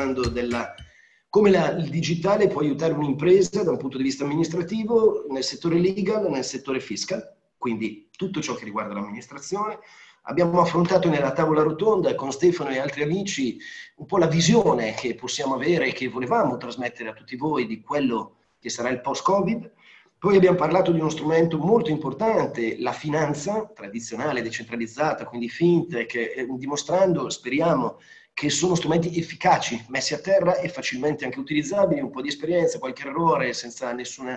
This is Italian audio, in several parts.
parlando della come il digitale può aiutare un'impresa da un punto di vista amministrativo, nel settore legal, nel settore fiscal, quindi tutto ciò che riguarda l'amministrazione. Abbiamo affrontato nella tavola rotonda con Stefano e altri amici un po' la visione che possiamo avere e che volevamo trasmettere a tutti voi di quello che sarà il post-Covid. Poi abbiamo parlato di uno strumento molto importante, la finanza tradizionale, decentralizzata, quindi fintech, dimostrando, speriamo, che sono strumenti efficaci, messi a terra e facilmente anche utilizzabili, un po' di esperienza, qualche errore senza nessuna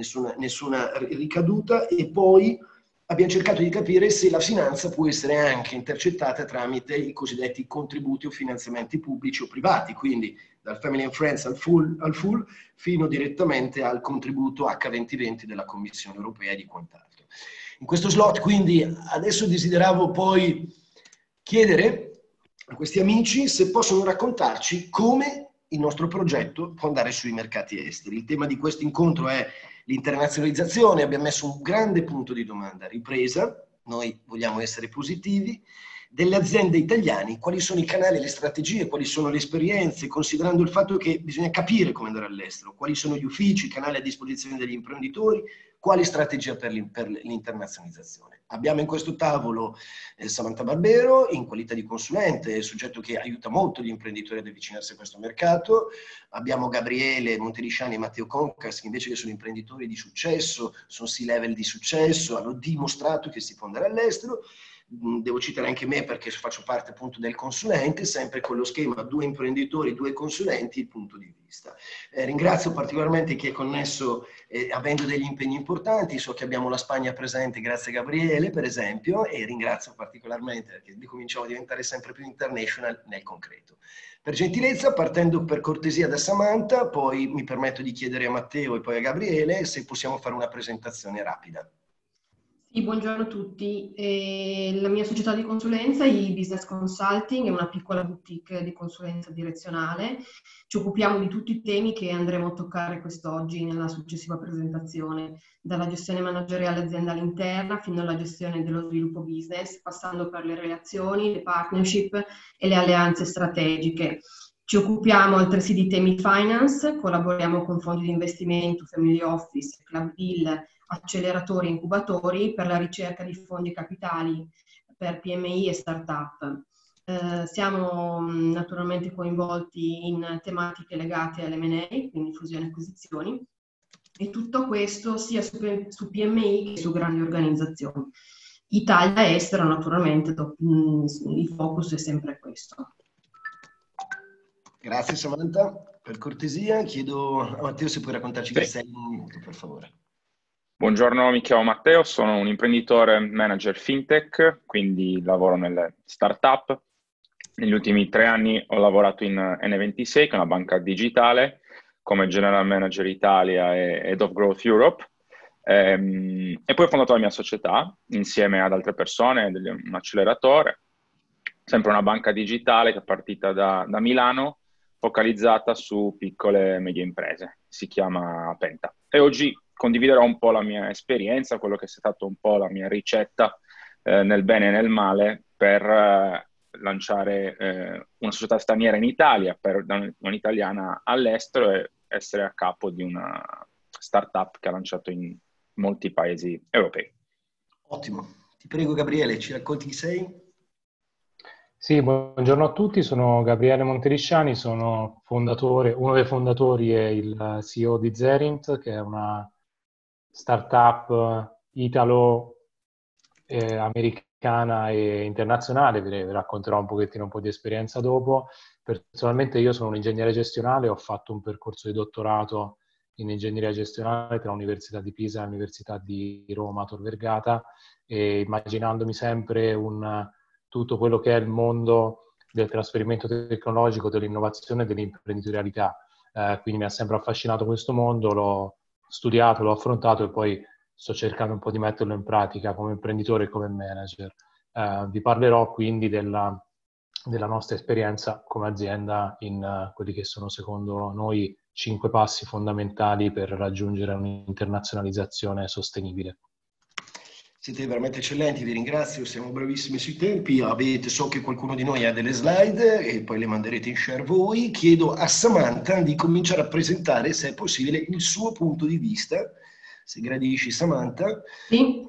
ricaduta, e poi abbiamo cercato di capire se la finanza può essere anche intercettata tramite i cosiddetti contributi o finanziamenti pubblici o privati, quindi dal Family and Friends al full fino direttamente al contributo H2020 della Commissione Europea e di quant'altro. In questo slot, quindi, adesso desideravo poi chiedere a questi amici se possono raccontarci come il nostro progetto può andare sui mercati esteri. Il tema di questo incontro è l'internazionalizzazione, abbiamo messo un grande punto di domanda, ripresa, noi vogliamo essere positivi, delle aziende italiane, quali sono i canali, le strategie, quali sono le esperienze, considerando il fatto che bisogna capire come andare all'estero, quali sono gli uffici, i canali a disposizione degli imprenditori, quali strategie per l'internazionalizzazione. Abbiamo in questo tavolo Samantha Barbero, in qualità di consulente, soggetto che aiuta molto gli imprenditori ad avvicinarsi a questo mercato. Abbiamo Gabriele Montelisciani e Matteo Concas, che invece sono imprenditori di successo, sono C-level di successo, hanno dimostrato che si può andare all'estero. Devo citare anche me perché faccio parte appunto del consulente, sempre con lo schema 2 imprenditori, 2 consulenti, il punto di vista. Ringrazio particolarmente chi è connesso avendo degli impegni importanti, so che abbiamo la Spagna presente, grazie a Gabriele per esempio, e ringrazio particolarmente perché cominciamo a diventare sempre più international nel concreto. Per gentilezza, partendo per cortesia da Samantha, poi mi permetto di chiedere a Matteo e poi a Gabriele se possiamo fare una presentazione rapida. Sì, buongiorno a tutti. La mia società di consulenza, i Business Consulting, è una piccola boutique di consulenza direzionale. Ci occupiamo di tutti i temi che andremo a toccare quest'oggi nella successiva presentazione, dalla gestione manageriale aziendale interna fino alla gestione dello sviluppo business, passando per le relazioni, le partnership e le alleanze strategiche. Ci occupiamo altresì di temi finance, collaboriamo con fondi di investimento, family office, club deal, acceleratori e incubatori per la ricerca di fondi capitali per PMI e start-up. Siamo naturalmente coinvolti in tematiche legate all'M&A, quindi fusioni e acquisizioni, e tutto questo sia su PMI che su grandi organizzazioni. Italia e estero, naturalmente, il focus è sempre questo. Grazie Samantha, per cortesia chiedo a Matteo se puoi raccontarci chi sei, per favore. Buongiorno, mi chiamo Matteo, sono un imprenditore manager fintech, quindi lavoro nelle startup. Negli ultimi 3 anni ho lavorato in N26, che è una banca digitale, come General Manager Italia e Head of Growth Europe. E poi ho fondato la mia società insieme ad altre persone, un acceleratore, sempre una banca digitale che è partita da Milano, focalizzata su piccole e medie imprese, si chiama Penta. E oggi condividerò un po' la mia esperienza, quello che è stato un po' la mia ricetta nel bene e nel male per lanciare una società straniera in Italia, per un'italiana all'estero e essere a capo di una startup che ha lanciato in molti paesi europei. Ottimo. Ti prego Gabriele, ci racconti chi sei? Sì, buongiorno a tutti, sono Gabriele Montelisciani, sono uno dei fondatori e il CEO di Zerint, che è una startup italo-americana e internazionale. Vi racconterò un po' di esperienza dopo. Personalmente io sono un ingegnere gestionale, ho fatto un percorso di dottorato in ingegneria gestionale tra l'Università di Pisa e l'Università di Roma Tor Vergata, e immaginandomi sempre tutto quello che è il mondo del trasferimento tecnologico, dell'innovazione e dell'imprenditorialità. Quindi mi ha sempre affascinato questo mondo, l'ho studiato, l'ho affrontato e poi sto cercando un po' di metterlo in pratica come imprenditore e come manager. Vi parlerò quindi della nostra esperienza come azienda in quelli che sono secondo noi 5 passi fondamentali per raggiungere un'internazionalizzazione sostenibile. Siete veramente eccellenti, vi ringrazio, siamo bravissimi sui tempi. So che qualcuno di noi ha delle slide e poi le manderete in share voi. Chiedo a Samantha di cominciare a presentare, se è possibile, il suo punto di vista. Se gradisci, Samantha. Sì.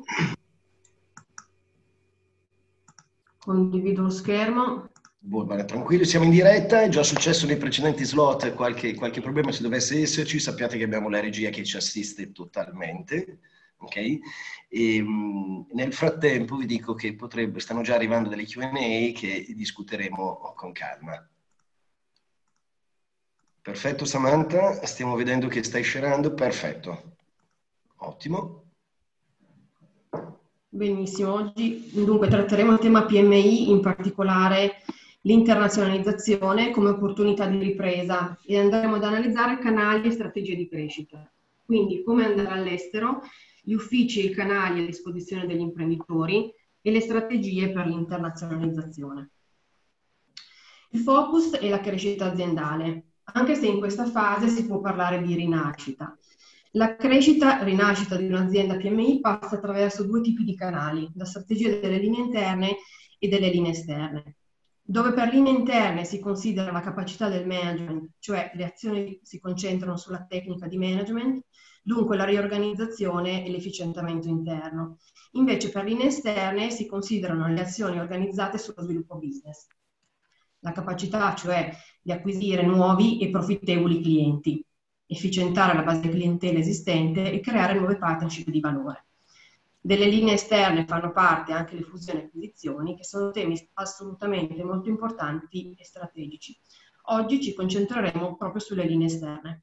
Condivido lo schermo. Buona, tranquillo, siamo in diretta, è già successo nei precedenti slot, qualche problema se dovesse esserci, sappiate che abbiamo la regia che ci assiste totalmente. Ok? E, nel frattempo vi dico che stanno già arrivando delle Q&A che discuteremo con calma. Perfetto Samantha, stiamo vedendo che stai sharando, perfetto. Ottimo. Benissimo, oggi dunque tratteremo il tema PMI, in particolare l'internazionalizzazione come opportunità di ripresa, e andremo ad analizzare canali e strategie di crescita. Quindi come andare all'estero, gli uffici e i canali a disposizione degli imprenditori e le strategie per l'internazionalizzazione. Il focus è la crescita aziendale, anche se in questa fase si può parlare di rinascita. La rinascita di un'azienda PMI passa attraverso due tipi di canali, la strategia delle linee interne e delle linee esterne. Dove per linee interne si considera la capacità del management, cioè le azioni si concentrano sulla tecnica di management, dunque la riorganizzazione e l'efficientamento interno. Invece per linee esterne si considerano le azioni organizzate sullo sviluppo business. La capacità, cioè, di acquisire nuovi e profittevoli clienti, efficientare la base clientela esistente e creare nuove partnership di valore. Delle linee esterne fanno parte anche le fusioni e acquisizioni, che sono temi assolutamente molto importanti e strategici. Oggi ci concentreremo proprio sulle linee esterne.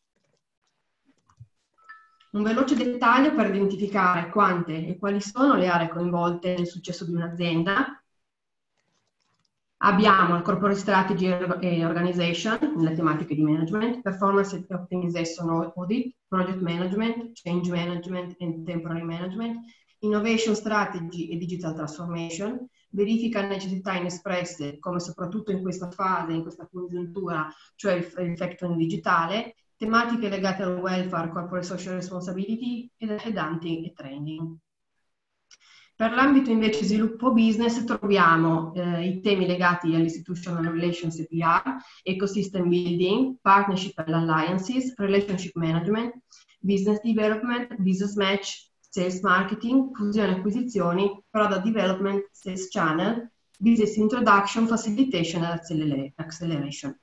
Un veloce dettaglio per identificare quante e quali sono le aree coinvolte nel successo di un'azienda. Abbiamo il Corporate Strategy e Organization, nelle tematiche di management, Performance and Optimization Audit, Project Management, Change Management and Temporary Management, Innovation Strategy e Digital Transformation, verifica necessità inespresse, come soprattutto in questa fase, in questa congiuntura, cioè il factoring digitale, tematiche legate al welfare, corporate social responsibility ed hunting e training. Per l'ambito invece sviluppo business troviamo i temi legati all'institutional relations e PR, ecosystem building, partnership and alliances, relationship management, business development, business match, sales marketing, fusione e acquisizioni, product development, sales channel, business introduction, facilitation and acceleration.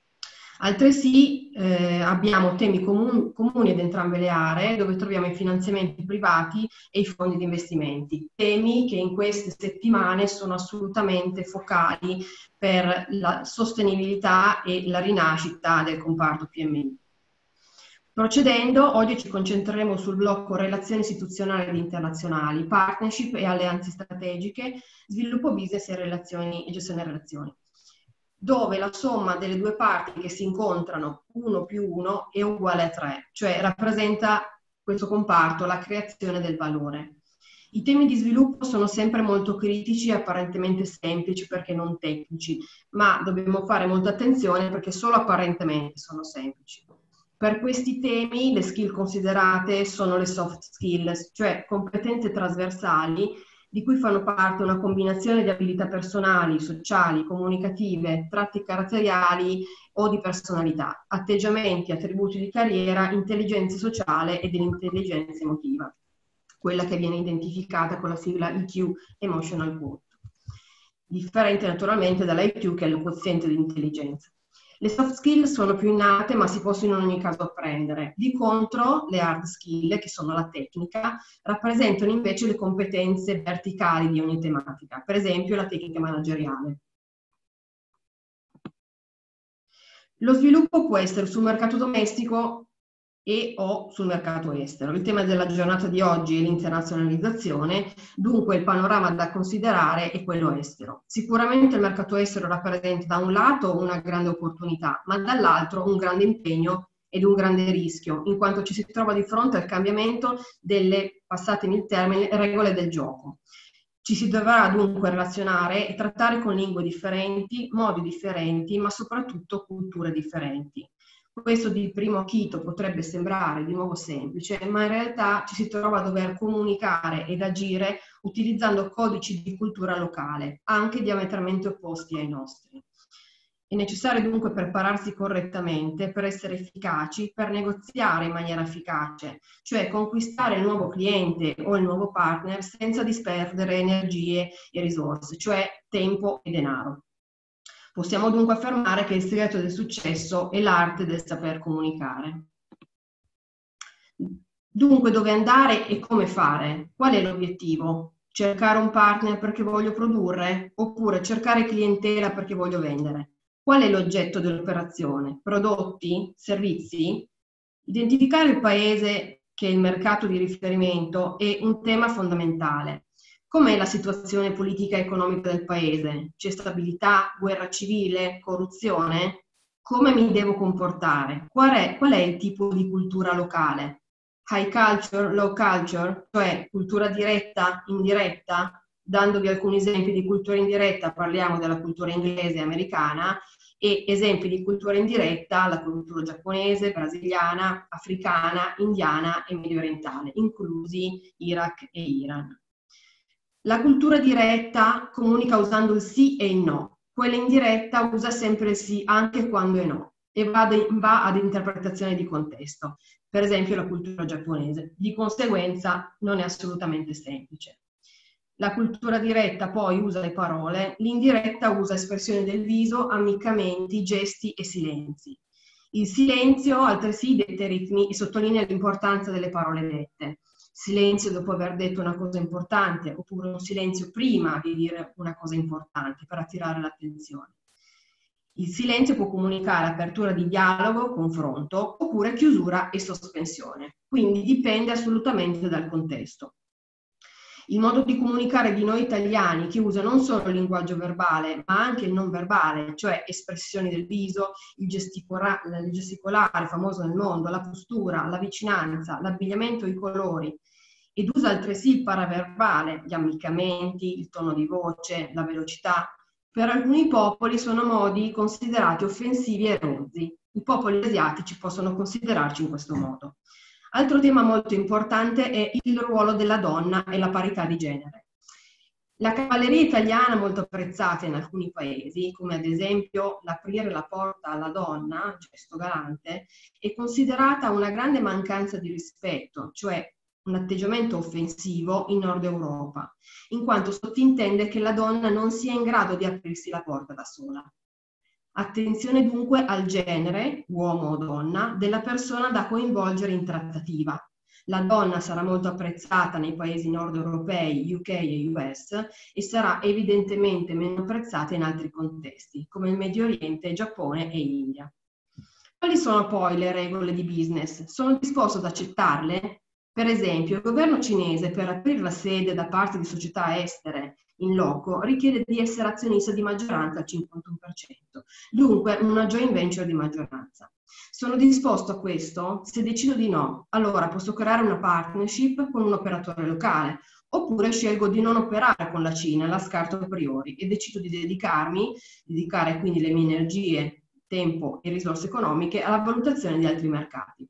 Altresì abbiamo temi comuni ad entrambe le aree, dove troviamo i finanziamenti privati e i fondi di investimenti, temi che in queste settimane sono assolutamente focali per la sostenibilità e la rinascita del comparto PMI. Procedendo, oggi ci concentreremo sul blocco relazioni istituzionali ed internazionali, partnership e alleanze strategiche, sviluppo business e gestione delle relazioni, dove la somma delle due parti che si incontrano, 1 più 1, è uguale a 3, cioè rappresenta questo comparto la creazione del valore. I temi di sviluppo sono sempre molto critici e apparentemente semplici perché non tecnici, ma dobbiamo fare molta attenzione perché solo apparentemente sono semplici. Per questi temi le skill considerate sono le soft skills, cioè competenze trasversali di cui fanno parte una combinazione di abilità personali, sociali, comunicative, tratti caratteriali o di personalità, atteggiamenti, attributi di carriera, intelligenza sociale e dell'intelligenza emotiva, quella che viene identificata con la sigla EQ, Emotional Quotient, differente naturalmente dall'IQ che è il quoziente di intelligenza. Le soft skill sono più innate ma si possono in ogni caso apprendere. Di contro, le hard skill, che sono la tecnica, rappresentano invece le competenze verticali di ogni tematica, per esempio la tecnica manageriale. Lo sviluppo può essere sul mercato domestico e o sul mercato estero. Il tema della giornata di oggi è l'internazionalizzazione, dunque il panorama da considerare è quello estero. Sicuramente il mercato estero rappresenta da un lato una grande opportunità, ma dall'altro un grande impegno ed un grande rischio, in quanto ci si trova di fronte al cambiamento delle, passatemi il termine, regole del gioco. Ci si dovrà dunque relazionare e trattare con lingue differenti, modi differenti, ma soprattutto culture differenti. Questo di primo acchito potrebbe sembrare di nuovo semplice, ma in realtà ci si trova a dover comunicare ed agire utilizzando codici di cultura locale, anche diametralmente opposti ai nostri. È necessario dunque prepararsi correttamente per essere efficaci, per negoziare in maniera efficace, cioè conquistare il nuovo cliente o il nuovo partner senza disperdere energie e risorse, cioè tempo e denaro. Possiamo dunque affermare che il segreto del successo è l'arte del saper comunicare. Dunque, dove andare e come fare? Qual è l'obiettivo? Cercare un partner perché voglio produrre? Oppure cercare clientela perché voglio vendere? Qual è l'oggetto dell'operazione? Prodotti? Servizi? Identificare il paese che è il mercato di riferimento è un tema fondamentale. Com'è la situazione politica e economica del paese? C'è stabilità, guerra civile, corruzione? Come mi devo comportare? Qual è il tipo di cultura locale? High culture, low culture, cioè cultura diretta, indiretta? Dandovi alcuni esempi di cultura indiretta, parliamo della cultura inglese e americana, e esempi di cultura indiretta, la cultura giapponese, brasiliana, africana, indiana e medio orientale, inclusi Iraq e Iran. La cultura diretta comunica usando il sì e il no, quella indiretta usa sempre il sì anche quando è no e va ad interpretazione di contesto, per esempio la cultura giapponese. Di conseguenza non è assolutamente semplice. La cultura diretta poi usa le parole, l'indiretta usa espressioni del viso, ammiccamenti, gesti e silenzi. Il silenzio altresì detta i ritmi e sottolinea l'importanza delle parole dette. Silenzio dopo aver detto una cosa importante, oppure un silenzio prima di dire una cosa importante per attirare l'attenzione. Il silenzio può comunicare apertura di dialogo, confronto, oppure chiusura e sospensione. Quindi dipende assolutamente dal contesto. Il modo di comunicare di noi italiani, che usa non solo il linguaggio verbale, ma anche il non verbale, cioè espressioni del viso, il gesticolare famoso nel mondo, la postura, la vicinanza, l'abbigliamento, i colori, ed usa altresì il paraverbale, gli ammiccamenti, il tono di voce, la velocità. Per alcuni popoli sono modi considerati offensivi e rozzi. I popoli asiatici possono considerarci in questo modo. Altro tema molto importante è il ruolo della donna e la parità di genere. La cavalleria italiana, molto apprezzata in alcuni paesi, come ad esempio l'aprire la porta alla donna, gesto galante, è considerata una grande mancanza di rispetto, cioè un atteggiamento offensivo in Nord Europa, in quanto sottintende che la donna non sia in grado di aprirsi la porta da sola. Attenzione dunque al genere, uomo o donna, della persona da coinvolgere in trattativa. La donna sarà molto apprezzata nei paesi nord europei, UK e US, e sarà evidentemente meno apprezzata in altri contesti, come il Medio Oriente, Giappone e India. Quali sono poi le regole di business? Sono disposto ad accettarle? Per esempio, il governo cinese, per aprire la sede da parte di società estere in loco, richiede di essere azionista di maggioranza al 51%, dunque una joint venture di maggioranza. Sono disposto a questo? Se decido di no, allora posso creare una partnership con un operatore locale, oppure scelgo di non operare con la Cina, la scarto a priori e decido di dedicare quindi le mie energie, tempo e risorse economiche alla valutazione di altri mercati.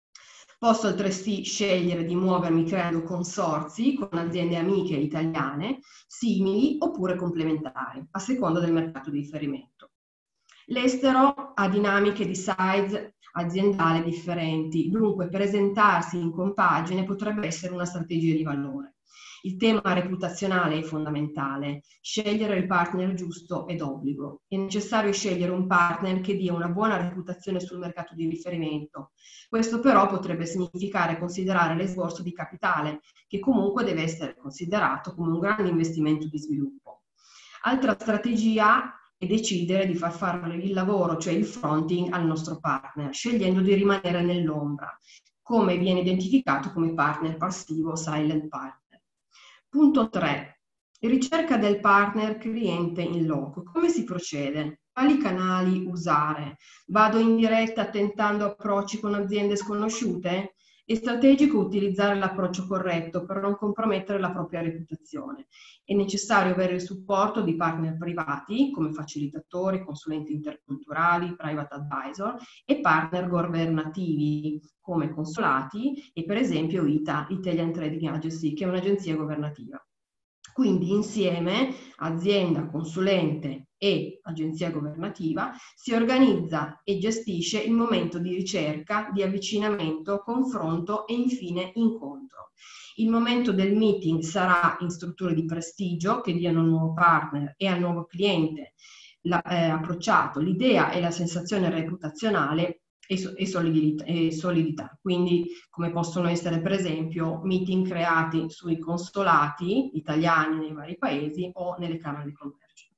Posso altresì scegliere di muovermi creando consorzi con aziende amiche italiane, simili oppure complementari, a seconda del mercato di riferimento. L'estero ha dinamiche di size aziendale differenti, dunque presentarsi in compagine potrebbe essere una strategia di valore. Il tema reputazionale è fondamentale. Scegliere il partner giusto è d'obbligo. È necessario scegliere un partner che dia una buona reputazione sul mercato di riferimento. Questo però potrebbe significare considerare l'esborso di capitale, che comunque deve essere considerato come un grande investimento di sviluppo. Altra strategia è decidere di far fare il lavoro, cioè il fronting, al nostro partner, scegliendo di rimanere nell'ombra, come viene identificato come partner passivo, silent partner. Punto 3. Ricerca del partner cliente in loco. Come si procede? Quali canali usare? Vado in diretta tentando approcci con aziende sconosciute? È strategico utilizzare l'approccio corretto per non compromettere la propria reputazione. È necessario avere il supporto di partner privati come facilitatori, consulenti interculturali, private advisor e partner governativi come consolati e per esempio ITA, Italian Trading Agency, che è un'agenzia governativa. Quindi insieme azienda, consulente e agenzia governativa si organizza e gestisce il momento di ricerca, di avvicinamento, confronto e infine incontro. Il momento del meeting sarà in strutture di prestigio che diano al nuovo partner e al nuovo cliente approcciato l'idea e la sensazione reputazionale e solidità. Quindi come possono essere per esempio meeting creati sui consolati italiani nei vari paesi o nelle camere di commercio.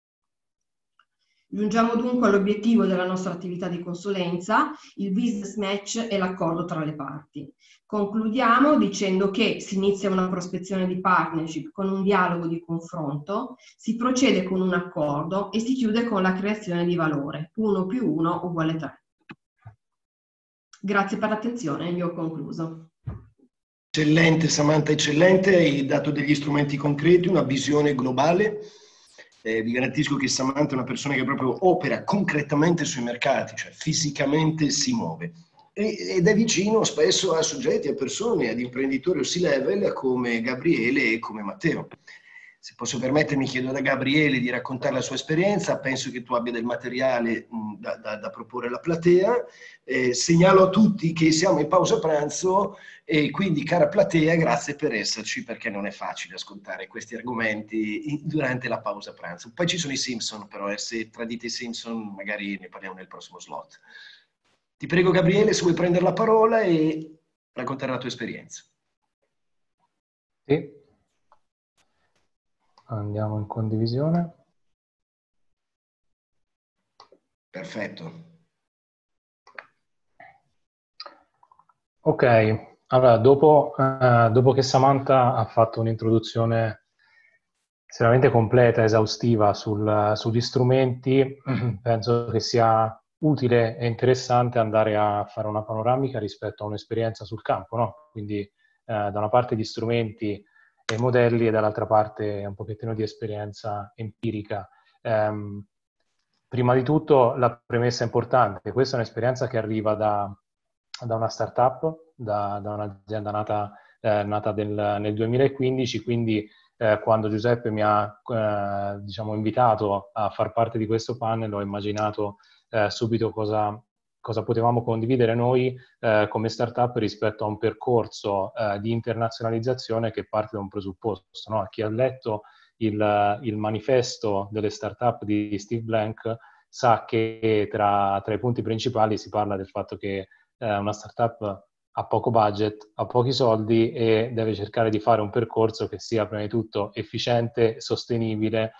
Giungiamo dunque all'obiettivo della nostra attività di consulenza, il business match e l'accordo tra le parti. Concludiamo dicendo che si inizia una prospezione di partnership con un dialogo di confronto, si procede con un accordo e si chiude con la creazione di valore, 1 più 1 uguale 3. Grazie per l'attenzione, io ho concluso. Eccellente Samantha, eccellente, hai dato degli strumenti concreti, una visione globale. Vi garantisco che Samantha è una persona che proprio opera concretamente sui mercati, cioè fisicamente si muove. Ed è vicino spesso a soggetti, a persone, ad imprenditori o C-level come Gabriele e come Matteo. Se posso permettermi, chiedo da Gabriele di raccontare la sua esperienza. Penso che tu abbia del materiale da proporre alla platea. Segnalo a tutti che siamo in pausa pranzo e quindi, cara platea, grazie per esserci, perché non è facile ascoltare questi argomenti durante la pausa pranzo. Poi ci sono i Simpson, però, se tradite i Simpson magari ne parliamo nel prossimo slot. Ti prego, Gabriele, se vuoi prendere la parola e raccontare la tua esperienza. Sì. Andiamo in condivisione. Perfetto. Ok, allora dopo che Samantha ha fatto un'introduzione estremamente completa, esaustiva sugli strumenti, penso che sia utile e interessante andare a fare una panoramica rispetto a un'esperienza sul campo, no? Quindi da una parte gli strumenti e modelli e dall'altra parte un pochettino di esperienza empirica. Prima di tutto la premessa importante: questa è un'esperienza che arriva da una startup, da un'azienda nata nel 2015, quindi quando Giuseppe mi ha invitato a far parte di questo panel, ho immaginato subito cosa potevamo condividere noi come startup rispetto a un percorso di internazionalizzazione che parte da un presupposto, no? Chi ha letto il manifesto delle startup di Steve Blank sa che tra i punti principali si parla del fatto che una startup ha poco budget, ha pochi soldi e deve cercare di fare un percorso che sia prima di tutto efficiente, sostenibile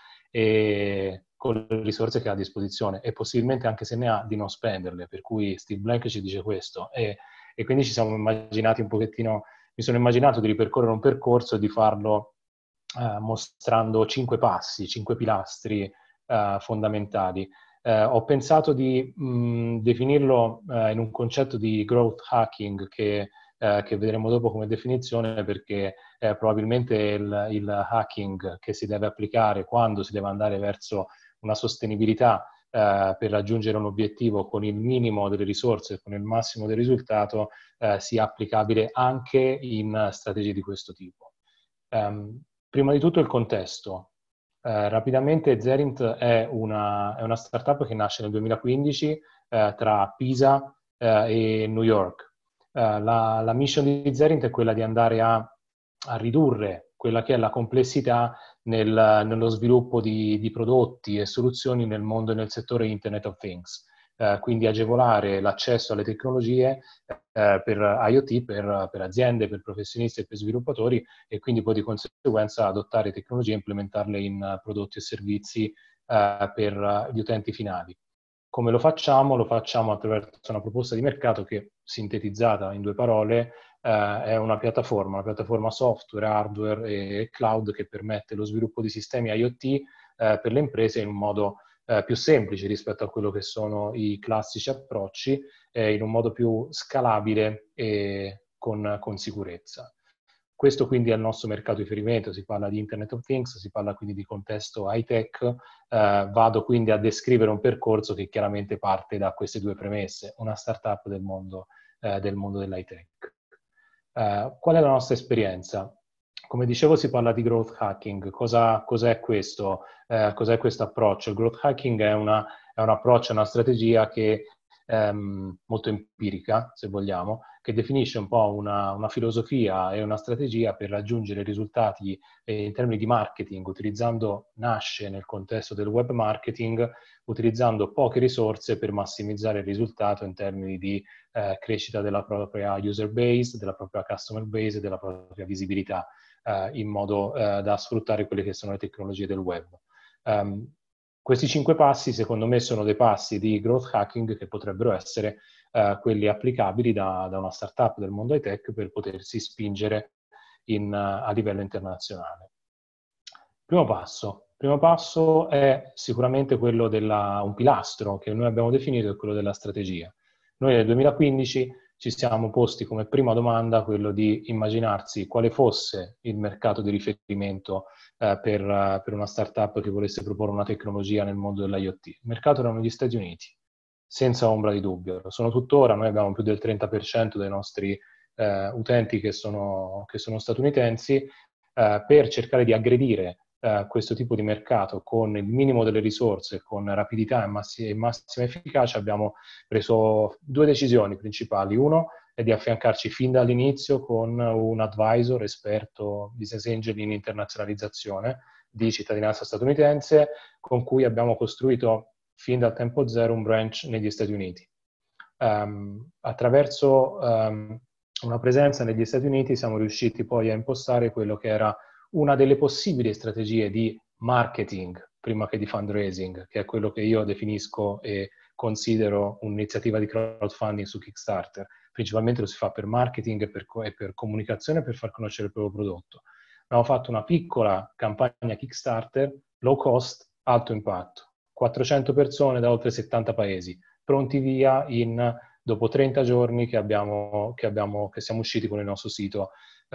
e con le risorse che ha a disposizione, e possibilmente, anche se ne ha, di non spenderle. Per cui Steve Blank ci dice questo, e quindi ci siamo immaginati un pochettino, mi sono immaginato di ripercorrere un percorso e di farlo mostrando 5 passi, 5 pilastri fondamentali. Ho pensato di definirlo in un concetto di growth hacking che vedremo dopo come definizione, perché probabilmente il hacking che si deve applicare quando si deve andare verso una sostenibilità per raggiungere un obiettivo con il minimo delle risorse e con il massimo del risultato sia applicabile anche in strategie di questo tipo. Prima di tutto il contesto. Rapidamente, Zerint è una startup che nasce nel 2015 tra Pisa e New York. La mission di Zerint è quella di andare a ridurre quella che è la complessità nello sviluppo di prodotti e soluzioni nel mondo e nel settore Internet of Things. Quindi agevolare l'accesso alle tecnologie per IoT, per aziende, per professionisti e per sviluppatori, e quindi poi di conseguenza adottare tecnologie e implementarle in prodotti e servizi per gli utenti finali. Come lo facciamo? Lo facciamo attraverso una proposta di mercato che, sintetizzata in 2 parole, è una piattaforma software, hardware e cloud che permette lo sviluppo di sistemi IoT per le imprese in un modo più semplice rispetto a quello che sono i classici approcci, in un modo più scalabile e con sicurezza. Questo quindi è il nostro mercato di riferimento, si parla di Internet of Things, si parla quindi di contesto high-tech. Vado quindi a descrivere un percorso che chiaramente parte da queste due premesse, una startup del mondo dell'high-tech. Qual è la nostra esperienza? Come dicevo, si parla di growth hacking. Cos'è questo? Cos'è questo approccio? Il growth hacking è un approccio, una strategia che molto empirica, se vogliamo, che definisce un po' una filosofia e una strategia per raggiungere risultati in termini di marketing, nasce nel contesto del web marketing, utilizzando poche risorse per massimizzare il risultato in termini di crescita della propria user base, della propria customer base e della propria visibilità, in modo da sfruttare quelle che sono le tecnologie del web. Questi 5 passi, secondo me, sono dei passi di growth hacking che potrebbero essere quelli applicabili da una startup del mondo high tech per potersi spingere a livello internazionale. Primo passo è sicuramente quello un pilastro che noi abbiamo definito, è quello della strategia. Noi nel 2015 ci siamo posti come prima domanda quello di immaginarsi quale fosse il mercato di riferimento per una startup che volesse proporre una tecnologia nel mondo dell'IoT. Il mercato erano gli Stati Uniti, senza ombra di dubbio. Lo sono tuttora, noi abbiamo più del 30% dei nostri utenti che sono statunitensi, per cercare di aggredire questo tipo di mercato con il minimo delle risorse, con rapidità e massima efficacia. Abbiamo preso 2 decisioni principali. Uno è di affiancarci fin dall'inizio con un advisor esperto, business angel in internazionalizzazione di cittadinanza statunitense, con cui abbiamo costruito fin dal tempo zero un branch negli Stati Uniti. Attraverso una presenza negli Stati Uniti siamo riusciti poi a impostare quello che era una delle possibili strategie di marketing prima che di fundraising, che è quello che io definisco e considero un'iniziativa di crowdfunding su Kickstarter. Principalmente lo si fa per marketing e per comunicazione, per far conoscere il proprio prodotto. Abbiamo fatto una piccola campagna Kickstarter, low cost, alto impatto. 400 persone da oltre 70 paesi, pronti via dopo 30 giorni che siamo usciti con il nostro sito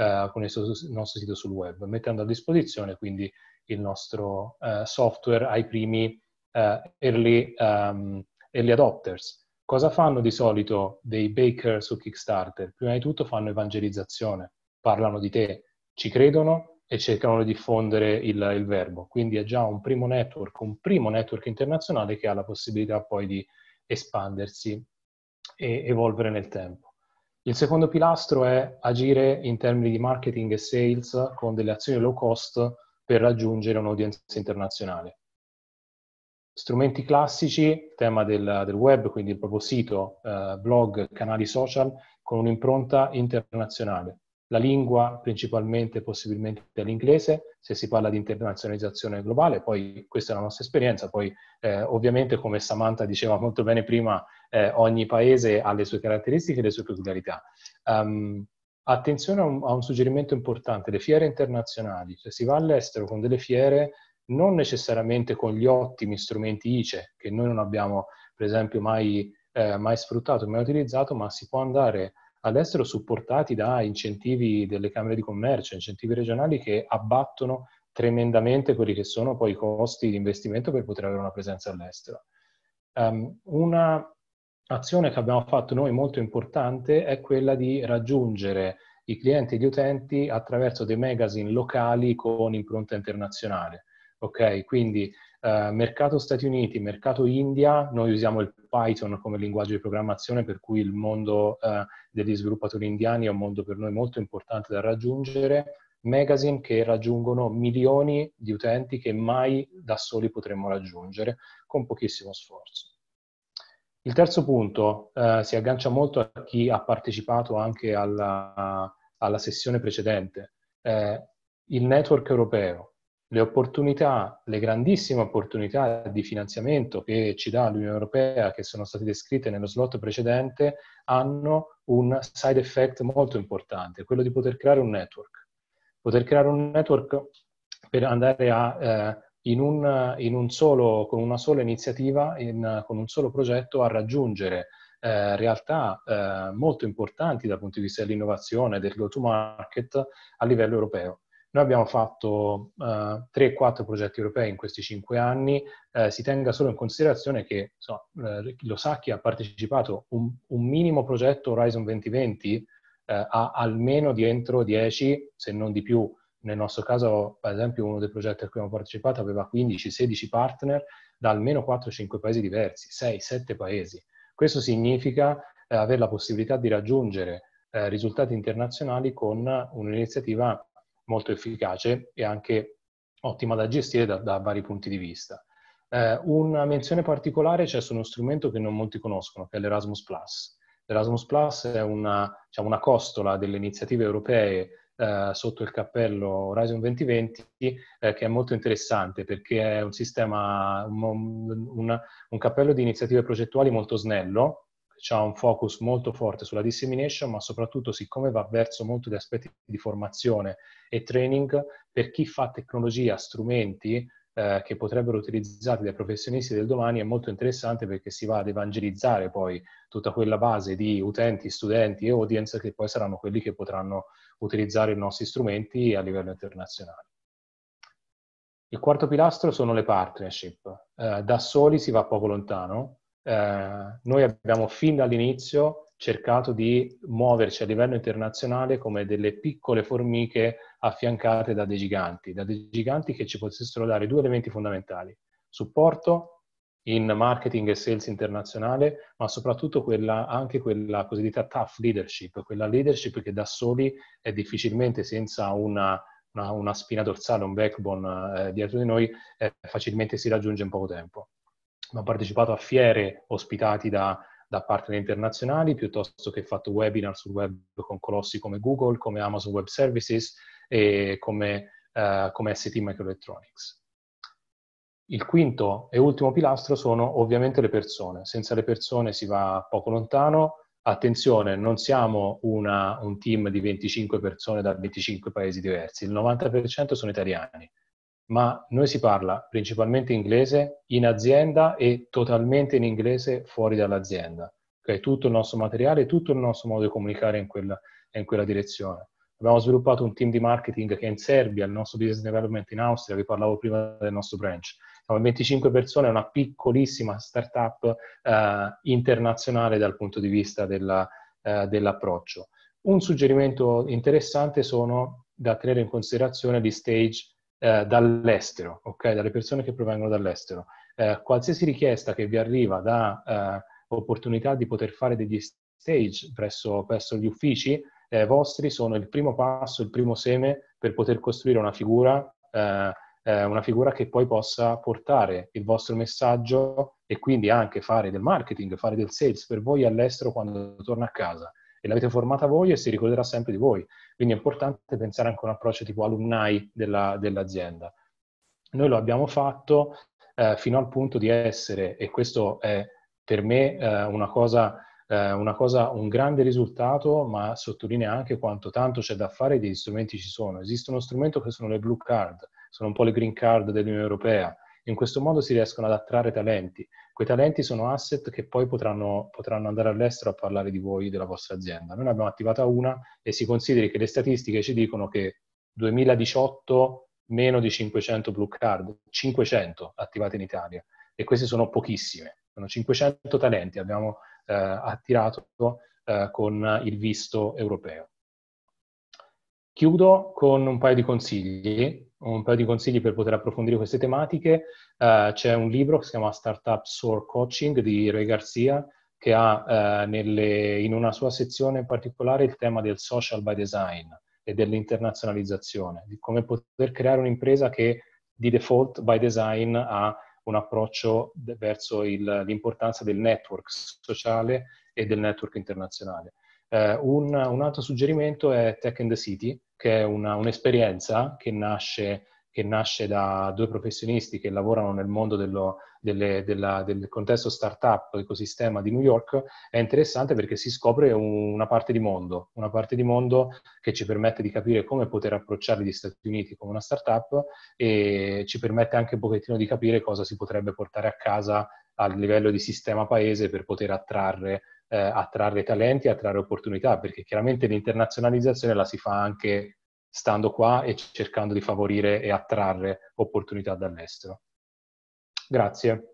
sul web, mettendo a disposizione quindi il nostro software ai primi early adopters. Cosa fanno di solito dei baker su Kickstarter? Prima di tutto fanno evangelizzazione, parlano di te, ci credono e cercano di diffondere il verbo. Quindi è già un primo network internazionale che ha la possibilità poi di espandersi e evolvere nel tempo. Il secondo pilastro è agire in termini di marketing e sales con delle azioni low cost per raggiungere un'audience internazionale. Strumenti classici, tema del web, quindi il proprio sito, blog, canali social, con un'impronta internazionale. La lingua principalmente, possibilmente l'inglese, se si parla di internazionalizzazione globale, poi questa è la nostra esperienza, poi ovviamente come Samantha diceva molto bene prima, ogni paese ha le sue caratteristiche e le sue peculiarità. Attenzione a un suggerimento importante, le fiere internazionali, cioè si va all'estero con delle fiere non necessariamente con gli ottimi strumenti ICE, che noi non abbiamo per esempio mai sfruttato, mai utilizzato, ma si può andare all'estero supportati da incentivi delle camere di commercio, incentivi regionali che abbattono tremendamente quelli che sono poi i costi di investimento per poter avere una presenza all'estero. Una azione che abbiamo fatto noi molto importante è quella di raggiungere i clienti e gli utenti attraverso dei magazine locali con impronta internazionale. Ok, quindi mercato Stati Uniti, mercato India, noi usiamo il Python come linguaggio di programmazione, per cui il mondo degli sviluppatori indiani è un mondo per noi molto importante da raggiungere, magazine che raggiungono milioni di utenti che mai da soli potremmo raggiungere con pochissimo sforzo. Il terzo punto si aggancia molto a chi ha partecipato anche alla sessione precedente. Il network europeo, le grandissime opportunità di finanziamento che ci dà l'Unione Europea, che sono state descritte nello slot precedente, hanno un side effect molto importante, quello di poter creare un network. Poter creare un network per andare con una sola iniziativa, con un solo progetto, a raggiungere realtà molto importanti dal punto di vista dell'innovazione, del go-to-market a livello europeo. Noi abbiamo fatto 3-4 progetti europei in questi 5 anni. Si tenga solo in considerazione che Losacchi ha partecipato un minimo progetto Horizon 2020 a almeno dentro 10, se non di più. Nel nostro caso, per esempio, uno dei progetti a cui abbiamo partecipato aveva 15-16 partner da almeno 4-5 paesi diversi, 6-7 paesi. Questo significa avere la possibilità di raggiungere risultati internazionali con un'iniziativa molto efficace e anche ottima da gestire da vari punti di vista. Una menzione particolare c'è su uno strumento che non molti conoscono, che è l'Erasmus+. L'Erasmus Plus è una costola delle iniziative europee sotto il cappello Horizon 2020 che è molto interessante perché è un sistema, un cappello di iniziative progettuali molto snello, ha un focus molto forte sulla dissemination, ma soprattutto siccome va verso molto di aspetti di formazione e training per chi fa tecnologia, strumenti che potrebbero utilizzati dai professionisti del domani, è molto interessante perché si va ad evangelizzare poi tutta quella base di utenti, studenti e audience che poi saranno quelli che potranno utilizzare i nostri strumenti a livello internazionale. Il quarto pilastro sono le partnership. Da soli si va poco lontano. Noi abbiamo fin dall'inizio cercato di muoverci a livello internazionale come delle piccole formiche affiancate da dei giganti che ci potessero dare 2 elementi fondamentali: supporto in marketing e sales internazionale, ma soprattutto anche quella cosiddetta tough leadership, quella leadership che da soli è difficilmente, senza una spina dorsale, un backbone dietro di noi, facilmente si raggiunge in poco tempo. Abbiamo partecipato a fiere ospitati da partner internazionali, piuttosto che fatto webinar sul web con colossi come Google, come Amazon Web Services e come ST Microelectronics. Il quinto e ultimo pilastro sono ovviamente le persone. Senza le persone si va poco lontano. Attenzione, non siamo un team di 25 persone da 25 paesi diversi, il 90% sono italiani, ma noi si parla principalmente inglese in azienda e totalmente in inglese fuori dall'azienda. Okay? Tutto il nostro materiale, tutto il nostro modo di comunicare è in quella direzione. Abbiamo sviluppato un team di marketing che è in Serbia, il nostro business development in Austria, vi parlavo prima del nostro branch. Siamo 25 persone, è una piccolissima startup internazionale dal punto di vista dell'approccio. Un suggerimento interessante sono da tenere in considerazione gli stage dall'estero, ok? Dalle persone che provengono dall'estero. Qualsiasi richiesta che vi arriva da opportunità di poter fare degli stage presso gli uffici vostri sono il primo passo, il primo seme per poter costruire una figura che poi possa portare il vostro messaggio e quindi anche fare del marketing, fare del sales per voi all'estero quando torna a casa. E l'avete formata voi e si ricorderà sempre di voi. Quindi è importante pensare anche a un approccio tipo alumni dell'azienda. Noi lo abbiamo fatto fino al punto di essere, e questo è per me un grande risultato, ma sottolinea anche quanto tanto c'è da fare e degli strumenti ci sono. Esiste uno strumento che sono le blue card, sono un po' le green card dell'Unione Europea. In questo modo si riescono ad attrarre talenti. Quei talenti sono asset che poi potranno andare all'estero a parlare di voi, della vostra azienda. Noi ne abbiamo attivata una e si consideri che le statistiche ci dicono che 2018 meno di 500 blue card, 500 attivate in Italia, e queste sono pochissime. Sono 500 talenti abbiamo attirato con il visto europeo. Chiudo con un paio di consigli per poter approfondire queste tematiche. C'è un libro che si chiama Startup Soar Coaching di Ray Garcia, che ha in una sua sezione in particolare il tema del social by design e dell'internazionalizzazione, di come poter creare un'impresa che di default by design ha un approccio verso l'importanza del network sociale e del network internazionale. Un altro suggerimento è Tech in the City, che è un'esperienza che nasce da 2 professionisti che lavorano nel mondo del contesto startup, ecosistema di New York. È interessante perché si scopre una parte di mondo che ci permette di capire come poter approcciare gli Stati Uniti come una startup e ci permette anche un pochettino di capire cosa si potrebbe portare a casa a livello di sistema paese per poter attrarre attrarre talenti, attrarre opportunità, perché chiaramente l'internazionalizzazione la si fa anche stando qua e cercando di favorire e attrarre opportunità dall'estero. Grazie.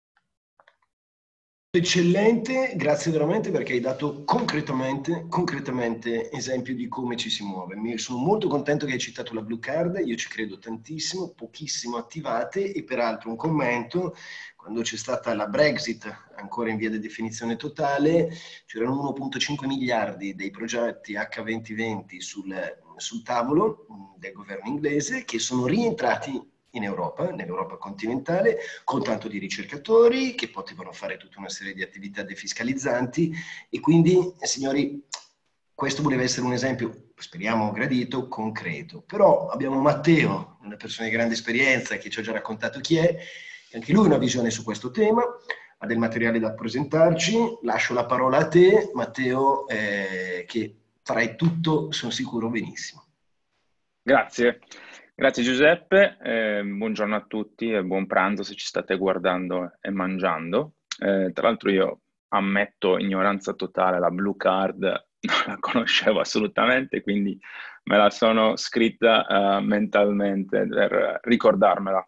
Eccellente, grazie veramente perché hai dato concretamente esempio di come ci si muove. Sono molto contento che hai citato la Blue Card, io ci credo tantissimo, pochissimo attivate e peraltro un commento, quando c'è stata la Brexit ancora in via di definizione totale, c'erano 1,5 miliardi dei progetti H2020 sul tavolo del governo inglese che sono rientrati in Europa, nell'Europa continentale, con tanto di ricercatori che potevano fare tutta una serie di attività defiscalizzanti e quindi, signori, questo voleva essere un esempio, speriamo gradito, concreto. Però abbiamo Matteo, una persona di grande esperienza che ci ha già raccontato chi è, e anche lui ha una visione su questo tema, ha del materiale da presentarci. Lascio la parola a te, Matteo, che farai tutto, sono sicuro, benissimo. Grazie. Grazie Giuseppe, buongiorno a tutti e buon pranzo se ci state guardando e mangiando. Tra l'altro io ammetto ignoranza totale, la Blue Card non la conoscevo assolutamente, quindi me la sono scritta mentalmente per ricordarmela.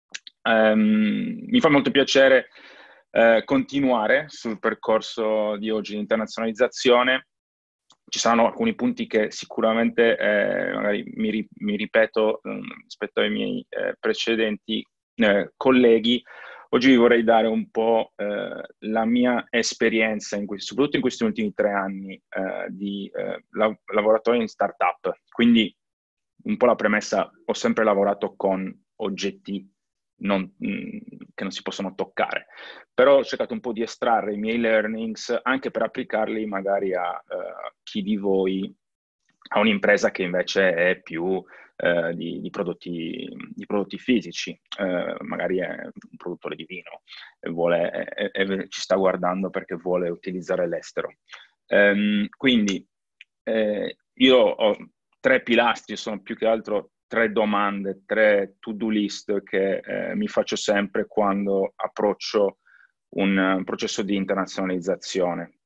Mi fa molto piacere continuare sul percorso di oggi di internazionalizzazione. Ci saranno alcuni punti che sicuramente magari mi ripeto rispetto ai miei precedenti colleghi. Oggi vi vorrei dare un po' la mia esperienza, soprattutto in questi ultimi 3 anni di lavoratore in startup. Quindi un po' la premessa, ho sempre lavorato con oggetti che non si possono toccare, però ho cercato un po' di estrarre i miei learnings anche per applicarli magari a chi di voi ha un'impresa che invece è più di prodotti fisici, magari è un produttore di vino e ci sta guardando perché vuole utilizzare l'estero. Quindi io ho 3 pilastri, sono più che altro 3 domande, 3 to-do list che mi faccio sempre quando approccio un processo di internazionalizzazione.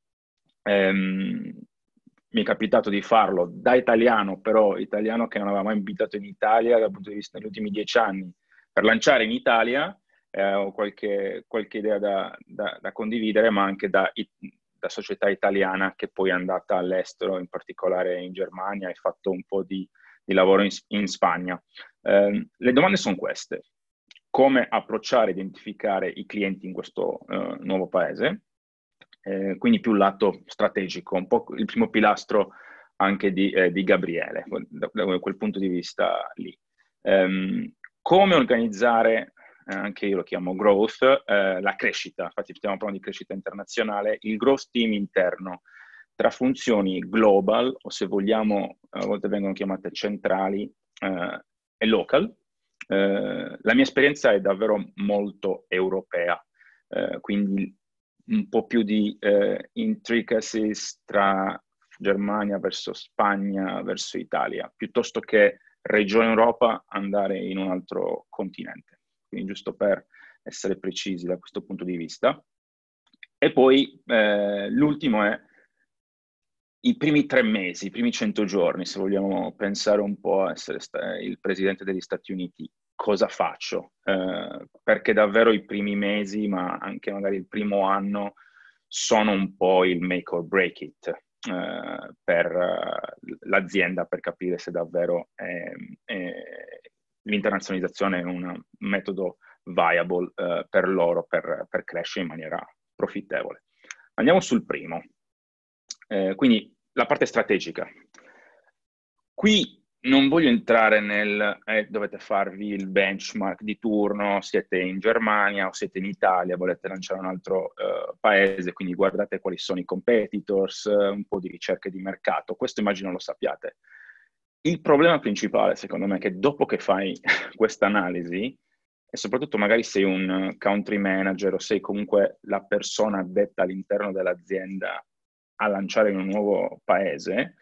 Mi è capitato di farlo da italiano, però italiano che non aveva mai abitato in Italia dal punto di vista negli ultimi 10 anni, per lanciare in Italia. Ho qualche idea da condividere, ma anche da società italiana che poi è andata all'estero, in particolare in Germania, e fatto un po' di lavoro in Spagna. Le domande sono queste: come approcciare e identificare i clienti in questo nuovo paese? Quindi più lato strategico, un po' il primo pilastro anche di Gabriele, da quel punto di vista lì. Come organizzare, anche io lo chiamo growth, la crescita, infatti stiamo parlando di crescita internazionale, il growth team interno tra funzioni global, o se vogliamo, a volte vengono chiamate centrali, e local. La mia esperienza è davvero molto europea, quindi un po' più di intricacies tra Germania verso Spagna verso Italia, piuttosto che regione Europa andare in un altro continente. Quindi giusto per essere precisi da questo punto di vista. E poi l'ultimo è i primi 3 mesi, i primi 100 giorni, se vogliamo pensare un po' a essere il presidente degli Stati Uniti. Cosa faccio? Perché davvero i primi mesi, ma anche magari il primo anno, sono un po' il make or break it per l'azienda, per capire se davvero l'internazionalizzazione è un metodo viable per loro per crescere in maniera profittevole. Andiamo sul primo. Quindi la parte strategica. Qui non voglio entrare nel dovete farvi il benchmark di turno, siete in Germania o siete in Italia, volete lanciare un altro paese, quindi guardate quali sono i competitors, un po' di ricerche di mercato. Questo immagino lo sappiate. Il problema principale, secondo me, è che dopo che fai questa analisi, e soprattutto magari sei un country manager o sei comunque la persona addetta all'interno dell'azienda a lanciare in un nuovo paese,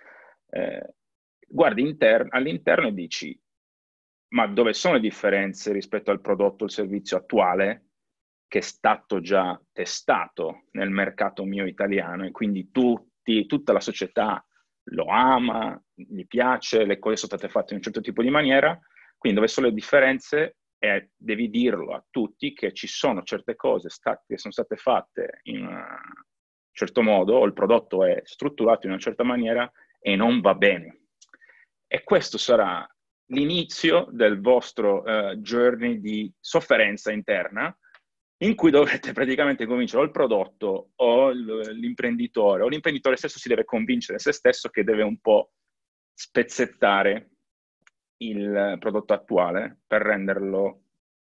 guardi all'interno e dici: ma dove sono le differenze rispetto al prodotto o il servizio attuale che è stato già testato nel mercato mio italiano e quindi tutta la società lo ama, gli piace, le cose sono state fatte in un certo tipo di maniera, quindi dove sono le differenze devi dirlo a tutti che ci sono certe cose che sono state fatte in un certo modo, o il prodotto è strutturato in una certa maniera e non va bene. E questo sarà l'inizio del vostro journey di sofferenza interna, in cui dovete praticamente convincere o il prodotto o l'imprenditore, o l'imprenditore stesso si deve convincere se stesso che deve un po' spezzettare il prodotto attuale per renderlo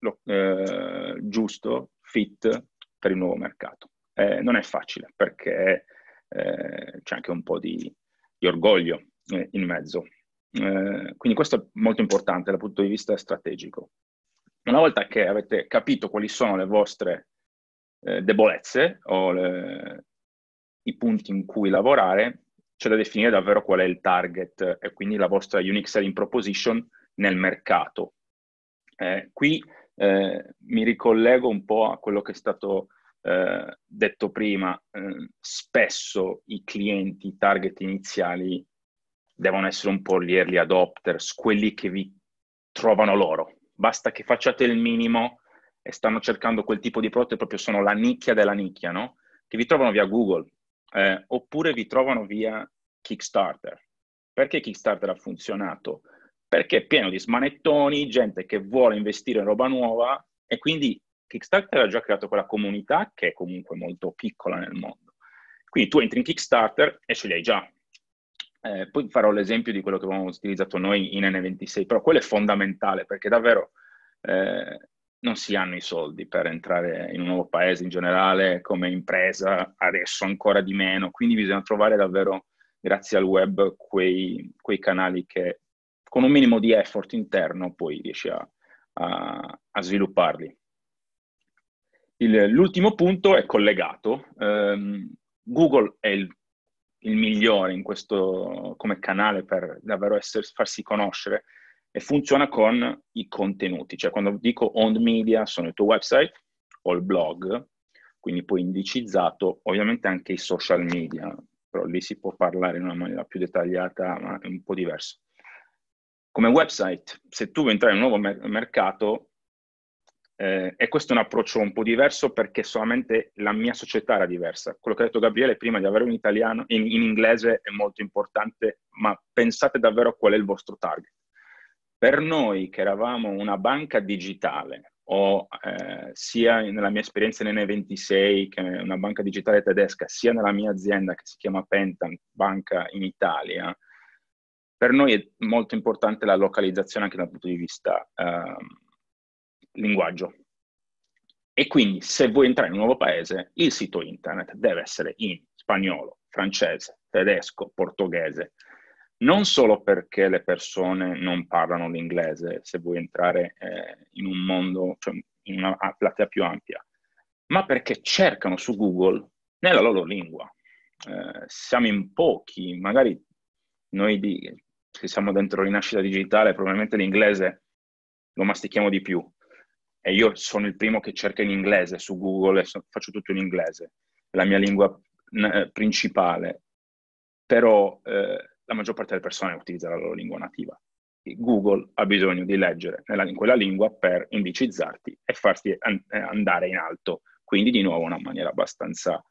giusto, fit per il nuovo mercato. Non è facile perché c'è anche un po' di orgoglio in mezzo. Quindi questo è molto importante dal punto di vista strategico. Una volta che avete capito quali sono le vostre debolezze o i punti in cui lavorare, c'è da definire davvero qual è il target e quindi la vostra unique selling proposition nel mercato. Qui mi ricollego un po' a quello che è stato detto prima. Spesso i clienti, i target iniziali devono essere un po' gli early adopters, quelli che vi trovano loro. Basta che facciate il minimo e stanno cercando quel tipo di prodotto e proprio sono la nicchia della nicchia, no? Che vi trovano via Google, oppure vi trovano via Kickstarter. Perché Kickstarter ha funzionato? Perché è pieno di smanettoni, gente che vuole investire in roba nuova, e quindi Kickstarter ha già creato quella comunità che è comunque molto piccola nel mondo. Quindi tu entri in Kickstarter e ce li hai già. Poi farò l'esempio di quello che abbiamo utilizzato noi in N26, però quello è fondamentale perché davvero non si hanno i soldi per entrare in un nuovo paese in generale come impresa, adesso ancora di meno, quindi bisogna trovare davvero, grazie al web, quei canali che con un minimo di effort interno poi riesci a svilupparli. L'ultimo punto è collegato. Google è il migliore in questo come canale per davvero farsi conoscere e funziona con i contenuti. Cioè, quando dico owned media sono il tuo website o il blog, quindi poi indicizzato, ovviamente anche i social media, però lì si può parlare in una maniera più dettagliata, ma è un po' diverso. Come website, se tu vuoi entrare in un nuovo mercato, e questo è un approccio un po' diverso perché solamente la mia società era diversa. Quello che ha detto Gabriele prima di avere un italiano, in inglese è molto importante, ma pensate davvero qual è il vostro target. Per noi che eravamo una banca digitale, o sia nella mia esperienza in N26, che è una banca digitale tedesca, sia nella mia azienda che si chiama Pentan, banca in Italia, per noi è molto importante la localizzazione anche dal punto di vista linguaggio. E quindi se vuoi entrare in un nuovo paese, il sito internet deve essere in spagnolo, francese, tedesco, portoghese. Non solo perché le persone non parlano l'inglese, se vuoi entrare in un mondo, cioè in una platea più ampia, ma perché cercano su Google nella loro lingua. Siamo in pochi, magari noi che siamo dentro Rinascita Digitale, probabilmente l'inglese lo mastichiamo di più. E io sono il primo che cerca in inglese su Google e faccio tutto in inglese, è la mia lingua principale, però la maggior parte delle persone utilizza la loro lingua nativa. Google ha bisogno di leggere in quella lingua per indicizzarti e farti andare in alto, quindi di nuovo una maniera abbastanza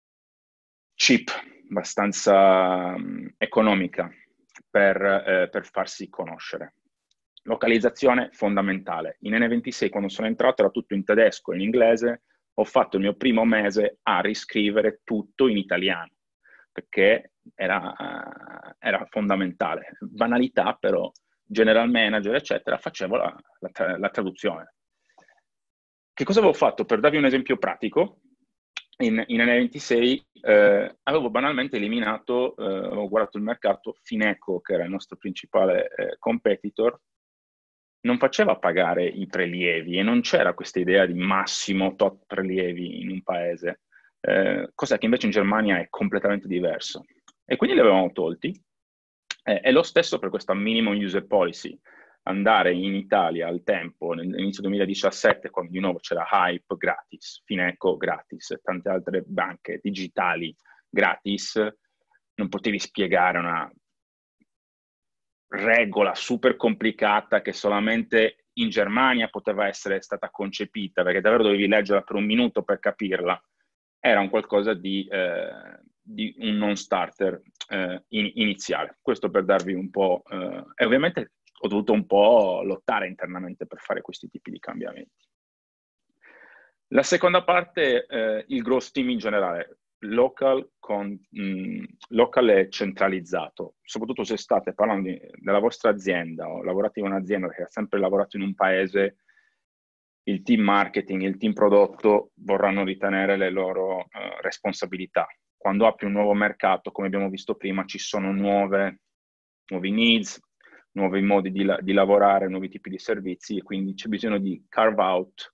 cheap, abbastanza economica per farsi conoscere. Localizzazione fondamentale. In N26 quando sono entrato era tutto in tedesco e in inglese, ho fatto il mio primo mese a riscrivere tutto in italiano, perché era fondamentale. Banalità, però general manager, eccetera, facevo la traduzione. Che cosa avevo fatto? Per darvi un esempio pratico, in N26 avevo banalmente eliminato, avevo guardato il mercato, Fineco, che era il nostro principale competitor, non faceva pagare i prelievi e non c'era questa idea di massimo tot prelievi in un paese, cosa che invece in Germania è completamente diverso. E quindi li avevamo tolti. E lo stesso per questa minimum user policy. andare in Italia al tempo, nell'inizio 2017, quando di nuovo c'era Hype gratis, Fineco gratis e tante altre banche digitali gratis, non potevi spiegare una regola super complicata che solamente in Germania poteva essere stata concepita, perché davvero dovevi leggerla per un minuto per capirla. Era un qualcosa di un non starter iniziale. Questo per darvi un po'... e ovviamente ho dovuto un po' lottare internamente per fare questi tipi di cambiamenti. La seconda parte, il growth team in generale, local e centralizzato. Soprattutto se state parlando della vostra azienda o lavorate in un'azienda che ha sempre lavorato in un paese, il team marketing, il team prodotto vorranno ritenere le loro responsabilità. Quando apri un nuovo mercato, come abbiamo visto prima, ci sono nuovi needs, nuovi modi di lavorare, nuovi tipi di servizi, e quindi c'è bisogno di carve out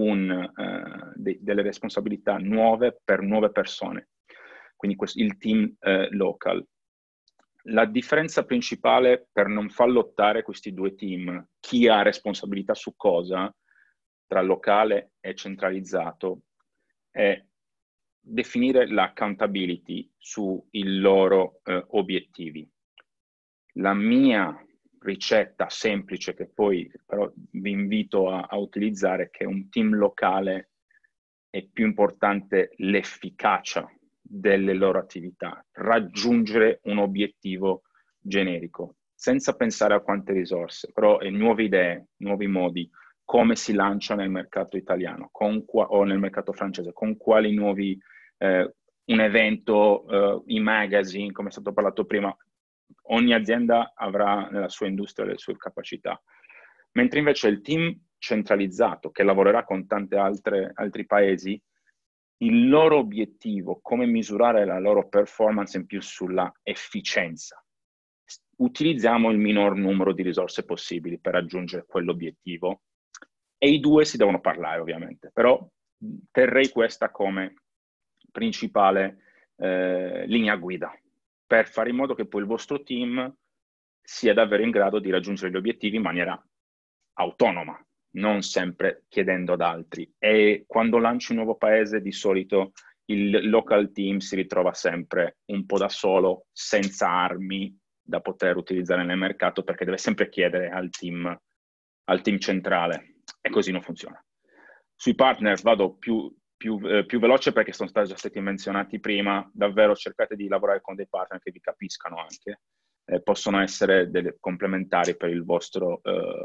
delle responsabilità nuove per nuove persone. Quindi il team local. La differenza principale per non far lottare questi due team, chi ha responsabilità su cosa, tra locale e centralizzato, è definire l'accountability sui loro obiettivi. La mia ricetta semplice, che poi però vi invito a utilizzare, che un team locale è più importante l'efficacia delle loro attività, raggiungere un obiettivo generico, senza pensare a quante risorse, però nuove idee, nuovi modi, come si lancia nel mercato italiano o nel mercato francese, con quali nuovi, un evento, i magazine, come è stato parlato prima. Ogni azienda avrà nella sua industria le sue capacità, mentre invece il team centralizzato, che lavorerà con tanti altri paesi, il loro obiettivo, come misurare la loro performance in più sulla efficienza. Utilizziamo il minor numero di risorse possibili per raggiungere quell'obiettivo, e i due si devono parlare ovviamente, però terrei questa come principale linea guida, per fare in modo che poi il vostro team sia davvero in grado di raggiungere gli obiettivi in maniera autonoma, non sempre chiedendo ad altri. E quando lanci un nuovo paese, di solito il local team si ritrova sempre un po' da solo, senza armi da poter utilizzare nel mercato, perché deve sempre chiedere al team centrale, e così non funziona. Sui partner vado più veloce perché sono già stati menzionati prima. Davvero cercate di lavorare con dei partner che vi capiscano anche, possono essere delle complementari per il vostro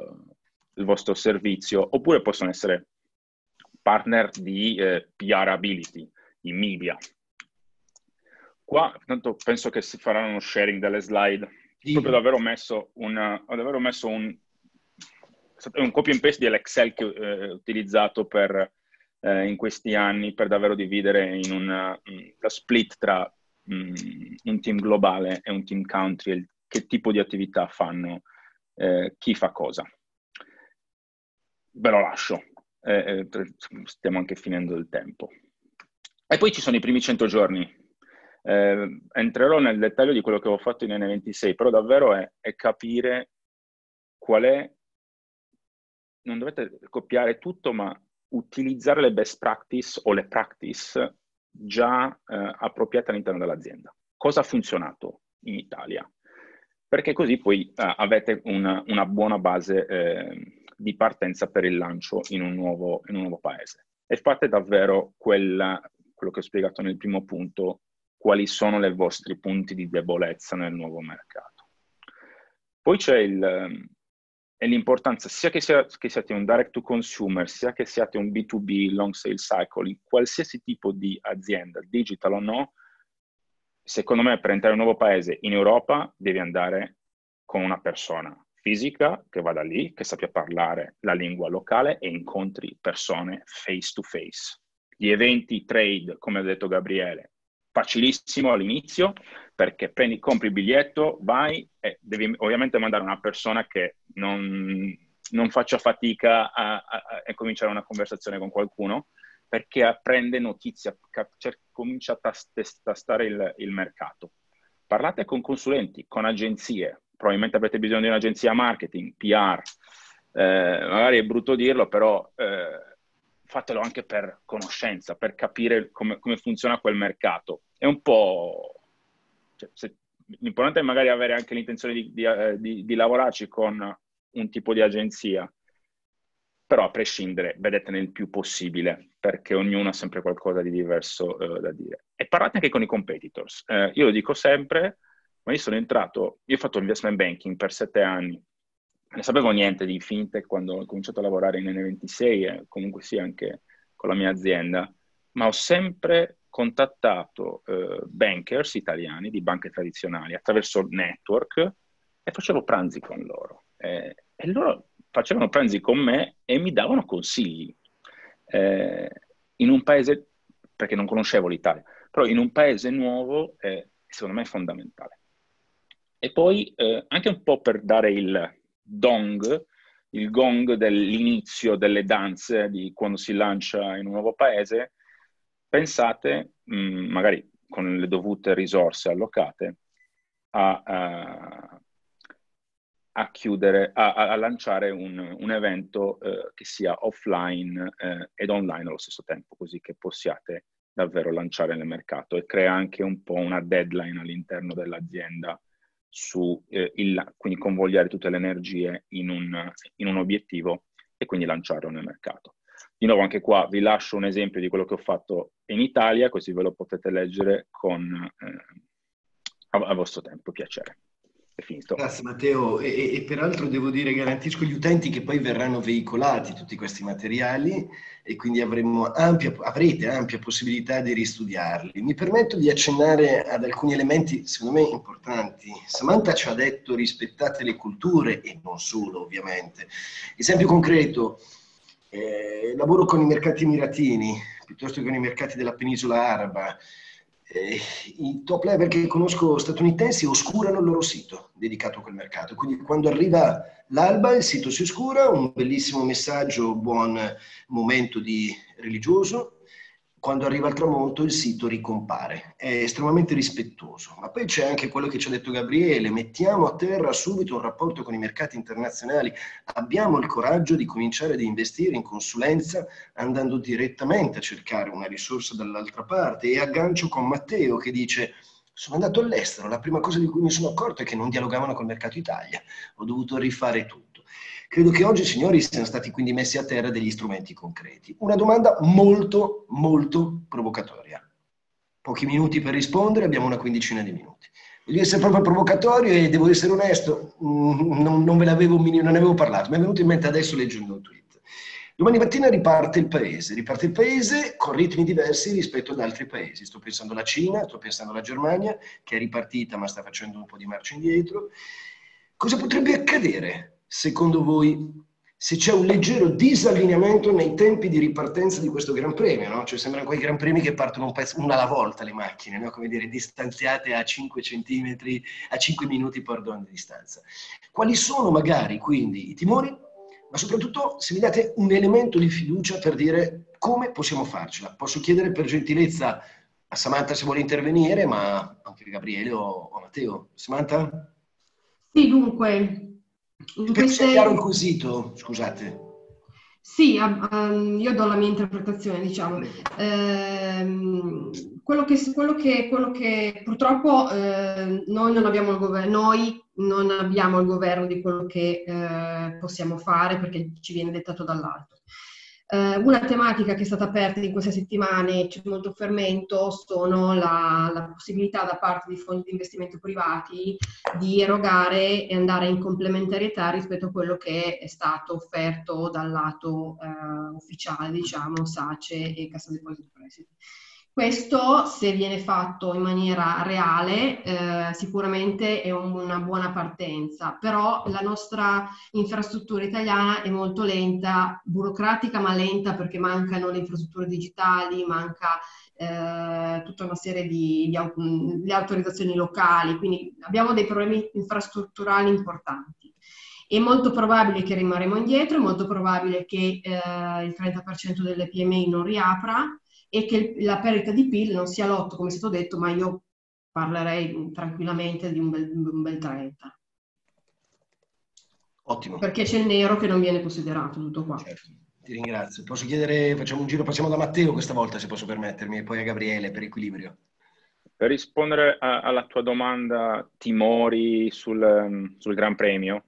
servizio, oppure possono essere partner di PR ability, di media. Qua tanto penso che si faranno uno sharing delle slide. Proprio davvero ho messo un copy and paste dell'Excel che ho utilizzato in questi anni, per davvero dividere in la split tra un team globale e un team country, che tipo di attività fanno, chi fa cosa. Ve lo lascio, stiamo anche finendo il tempo. E poi ci sono i primi 100 giorni. Entrerò nel dettaglio di quello che ho fatto in N26, però davvero è capire qual è. Non dovete copiare tutto, ma utilizzare le best practice o le practice già appropriate all'interno dell'azienda. Cosa ha funzionato in Italia? Perché così poi avete una buona base di partenza per il lancio in un nuovo paese. E fate davvero quello che ho spiegato nel primo punto, quali sono i vostri punti di debolezza nel nuovo mercato. Poi c'è l'importanza, sia che siate un direct to consumer, sia che siate un B2B, long sales cycle, in qualsiasi tipo di azienda, digital o no, secondo me per entrare in un nuovo paese in Europa devi andare con una persona fisica che vada lì, che sappia parlare la lingua locale e incontri persone face to face. Gli eventi trade, come ha detto Gabriele, facilissimo all'inizio, perché compri il biglietto, vai e devi ovviamente mandare una persona che non faccia fatica a cominciare una conversazione con qualcuno, perché apprende notizia, comincia a tastare il mercato. Parlate con consulenti, con agenzie, probabilmente avete bisogno di un'agenzia marketing, PR, magari è brutto dirlo, però fatelo anche per conoscenza, per capire come funziona quel mercato. È un po'... Cioè, l'importante è magari avere anche l'intenzione di lavorarci con un tipo di agenzia, però a prescindere vedetene il più possibile, perché ognuno ha sempre qualcosa di diverso da dire. E parlate anche con i competitors. Io lo dico sempre, ma io ho fatto investment banking per 7 anni, non sapevo niente di fintech quando ho cominciato a lavorare in N26 e comunque sì anche con la mia azienda, ma ho sempre contattato bankers italiani di banche tradizionali attraverso network e facevo pranzi con loro. E loro facevano pranzi con me e mi davano consigli. In un paese, perché non conoscevo l'Italia, però in un paese nuovo secondo me è fondamentale. E poi anche un po' per dare il gong dell'inizio delle danze di quando si lancia in un nuovo paese, pensate, magari con le dovute risorse allocate, a lanciare un evento che sia offline ed online allo stesso tempo, così che possiate davvero lanciare nel mercato, e crea anche un po' una deadline all'interno dell'azienda quindi convogliare tutte le energie in un obiettivo e quindi lanciarlo nel mercato. Di nuovo anche qua vi lascio un esempio di quello che ho fatto in Italia, così ve lo potete leggere a vostro tempo, piacere. È finito. Grazie Matteo, e peraltro devo dire, garantisco agli utenti che poi verranno veicolati tutti questi materiali e quindi avrete ampia possibilità di ristudiarli. Mi permetto di accennare ad alcuni elementi secondo me importanti. Samantha ci ha detto rispettate le culture e non solo ovviamente. Esempio concreto, lavoro con i mercati emiratini piuttosto che con i mercati della penisola araba. I top level che conosco statunitensi oscurano il loro sito dedicato a quel mercato, quindi quando arriva l'alba il sito si oscura, un bellissimo messaggio, buon momento di religioso, quando arriva il tramonto il sito ricompare, è estremamente rispettoso. Ma poi c'è anche quello che ci ha detto Gabriele, mettiamo a terra subito un rapporto con i mercati internazionali, abbiamo il coraggio di cominciare ad investire in consulenza andando direttamente a cercare una risorsa dall'altra parte, e aggancio con Matteo che dice sono andato all'estero, la prima cosa di cui mi sono accorto è che non dialogavano col mercato Italia, ho dovuto rifare tutto. Credo che oggi, signori, siano stati quindi messi a terra degli strumenti concreti. Una domanda molto, molto provocatoria. Pochi minuti per rispondere, abbiamo una quindicina di minuti. Voglio essere proprio provocatorio e devo essere onesto, non avevo parlato, mi è venuto in mente adesso leggendo un tweet. Domani mattina riparte il paese con ritmi diversi rispetto ad altri paesi. Sto pensando alla Cina, sto pensando alla Germania, che è ripartita ma sta facendo un po' di marcia indietro. Cosa potrebbe accadere? Secondo voi, se c'è un leggero disallineamento nei tempi di ripartenza di questo Gran Premio, no? Cioè sembrano quei Gran Premi che partono una alla volta le macchine, no? Come dire, distanziate a 5 centimetri, a 5 minuti, pardon, di distanza. Quali sono magari quindi i timori? Ma soprattutto se mi date un elemento di fiducia per dire come possiamo farcela. Posso chiedere per gentilezza a Samantha se vuole intervenire, ma anche Gabriele o Matteo. Samantha? Sì, dunque... Spero sia chiaro il quesito, scusate. Sì, io do la mia interpretazione, diciamo. Quello che purtroppo noi non abbiamo il governo di quello che possiamo fare perché ci viene dettato dall'alto. Una tematica che è stata aperta in queste settimane, c'è molto fermento, sono la possibilità da parte di fondi di investimento privati di erogare e andare in complementarietà rispetto a quello che è stato offerto dal lato ufficiale, diciamo, SACE e Cassa Depositi e Prestiti. Questo, se viene fatto in maniera reale, sicuramente è una buona partenza, però la nostra infrastruttura italiana è molto lenta, burocratica ma lenta perché mancano le infrastrutture digitali, manca tutta una serie di autorizzazioni locali, quindi abbiamo dei problemi infrastrutturali importanti. È molto probabile che rimarremo indietro, è molto probabile che il 30% delle PMI non riapra, e che la perdita di PIL non sia l'8, come è stato detto, ma io parlerei tranquillamente di un bel 30. Ottimo. Perché c'è il nero che non viene considerato, tutto qua. Certo. Ti ringrazio. Posso chiedere, facciamo un giro, passiamo da Matteo questa volta, se posso permettermi, e poi a Gabriele per equilibrio. Per rispondere alla tua domanda, timori sul Gran Premio,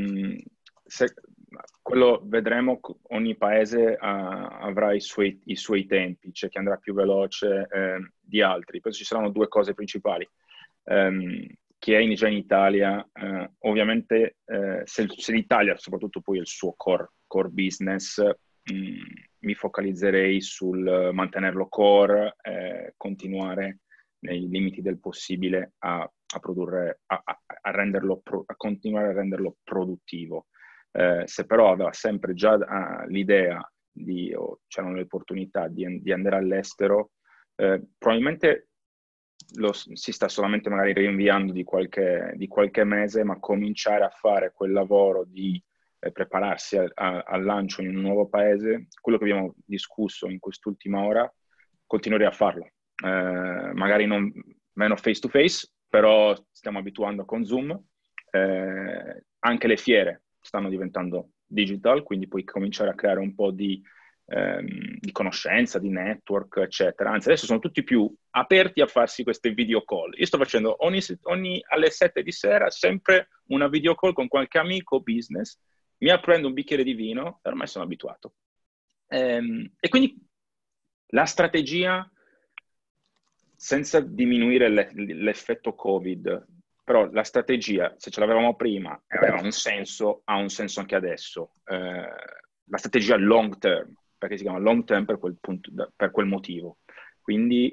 quello vedremo, ogni paese avrà i suoi tempi, c'è chi andrà più veloce di altri. Penso ci saranno due cose principali. Chi è già in Italia, ovviamente se l'Italia, soprattutto poi il suo core business, mi focalizzerei sul mantenerlo core, continuare nei limiti del possibile a produrre, a renderlo a continuare a renderlo produttivo. Se però aveva sempre già l'idea o c'erano le opportunità di andare all'estero, probabilmente si sta solamente magari rinviando di qualche mese, ma cominciare a fare quel lavoro di prepararsi al lancio in un nuovo paese, quello che abbiamo discusso in quest'ultima ora, continuerei a farlo. Magari meno face to face, però stiamo abituando con Zoom. Anche le fiere stanno diventando digital, quindi puoi cominciare a creare un po' di conoscenza, di network, eccetera. Anzi, adesso sono tutti più aperti a farsi queste video call. Io sto facendo alle 7 di sera sempre una video call con qualche amico business, mi aprendo un bicchiere di vino e ormai sono abituato. E quindi la strategia, senza diminuire l'effetto Covid, però la strategia, se ce l'avevamo prima e aveva un senso, ha un senso anche adesso. La strategia long term, perché si chiama long term per quel punto, per quel motivo. Quindi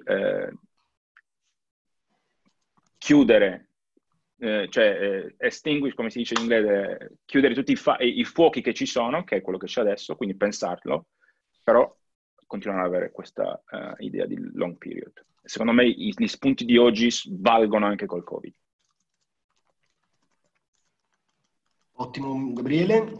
chiudere, extinguish, come si dice in inglese, chiudere tutti i fuochi che ci sono, che è quello che c'è adesso, quindi pensarlo, però continuare ad avere questa idea di long period. Secondo me gli spunti di oggi valgono anche col Covid. Ottimo, Gabriele.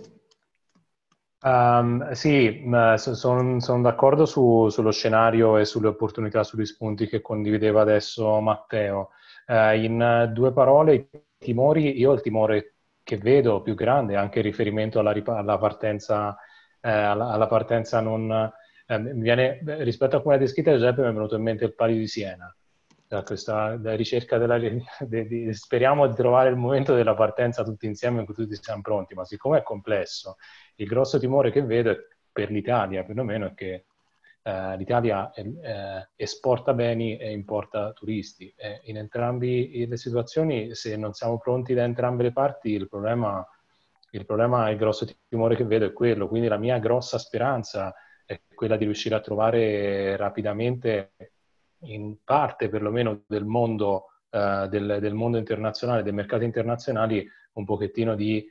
Sì, sono d'accordo sullo scenario e sulle opportunità, sugli spunti che condivideva adesso Matteo. In due parole, timori, io ho il timore che vedo più grande, anche in riferimento alla partenza, alla partenza non... rispetto a come l'ha descritta Giuseppe, mi è venuto in mente il Palio di Siena. Questa ricerca speriamo di trovare il momento della partenza tutti insieme in cui tutti siamo pronti, ma siccome è complesso, il grosso timore che vedo per l'Italia, perlomeno, è che l'Italia esporta beni e importa turisti. In entrambi le situazioni, se non siamo pronti da entrambe le parti, il problema, il grosso timore che vedo è quello. Quindi la mia grossa speranza è quella di riuscire a trovare rapidamente, in parte perlomeno del mondo internazionale, dei mercati internazionali, un pochettino di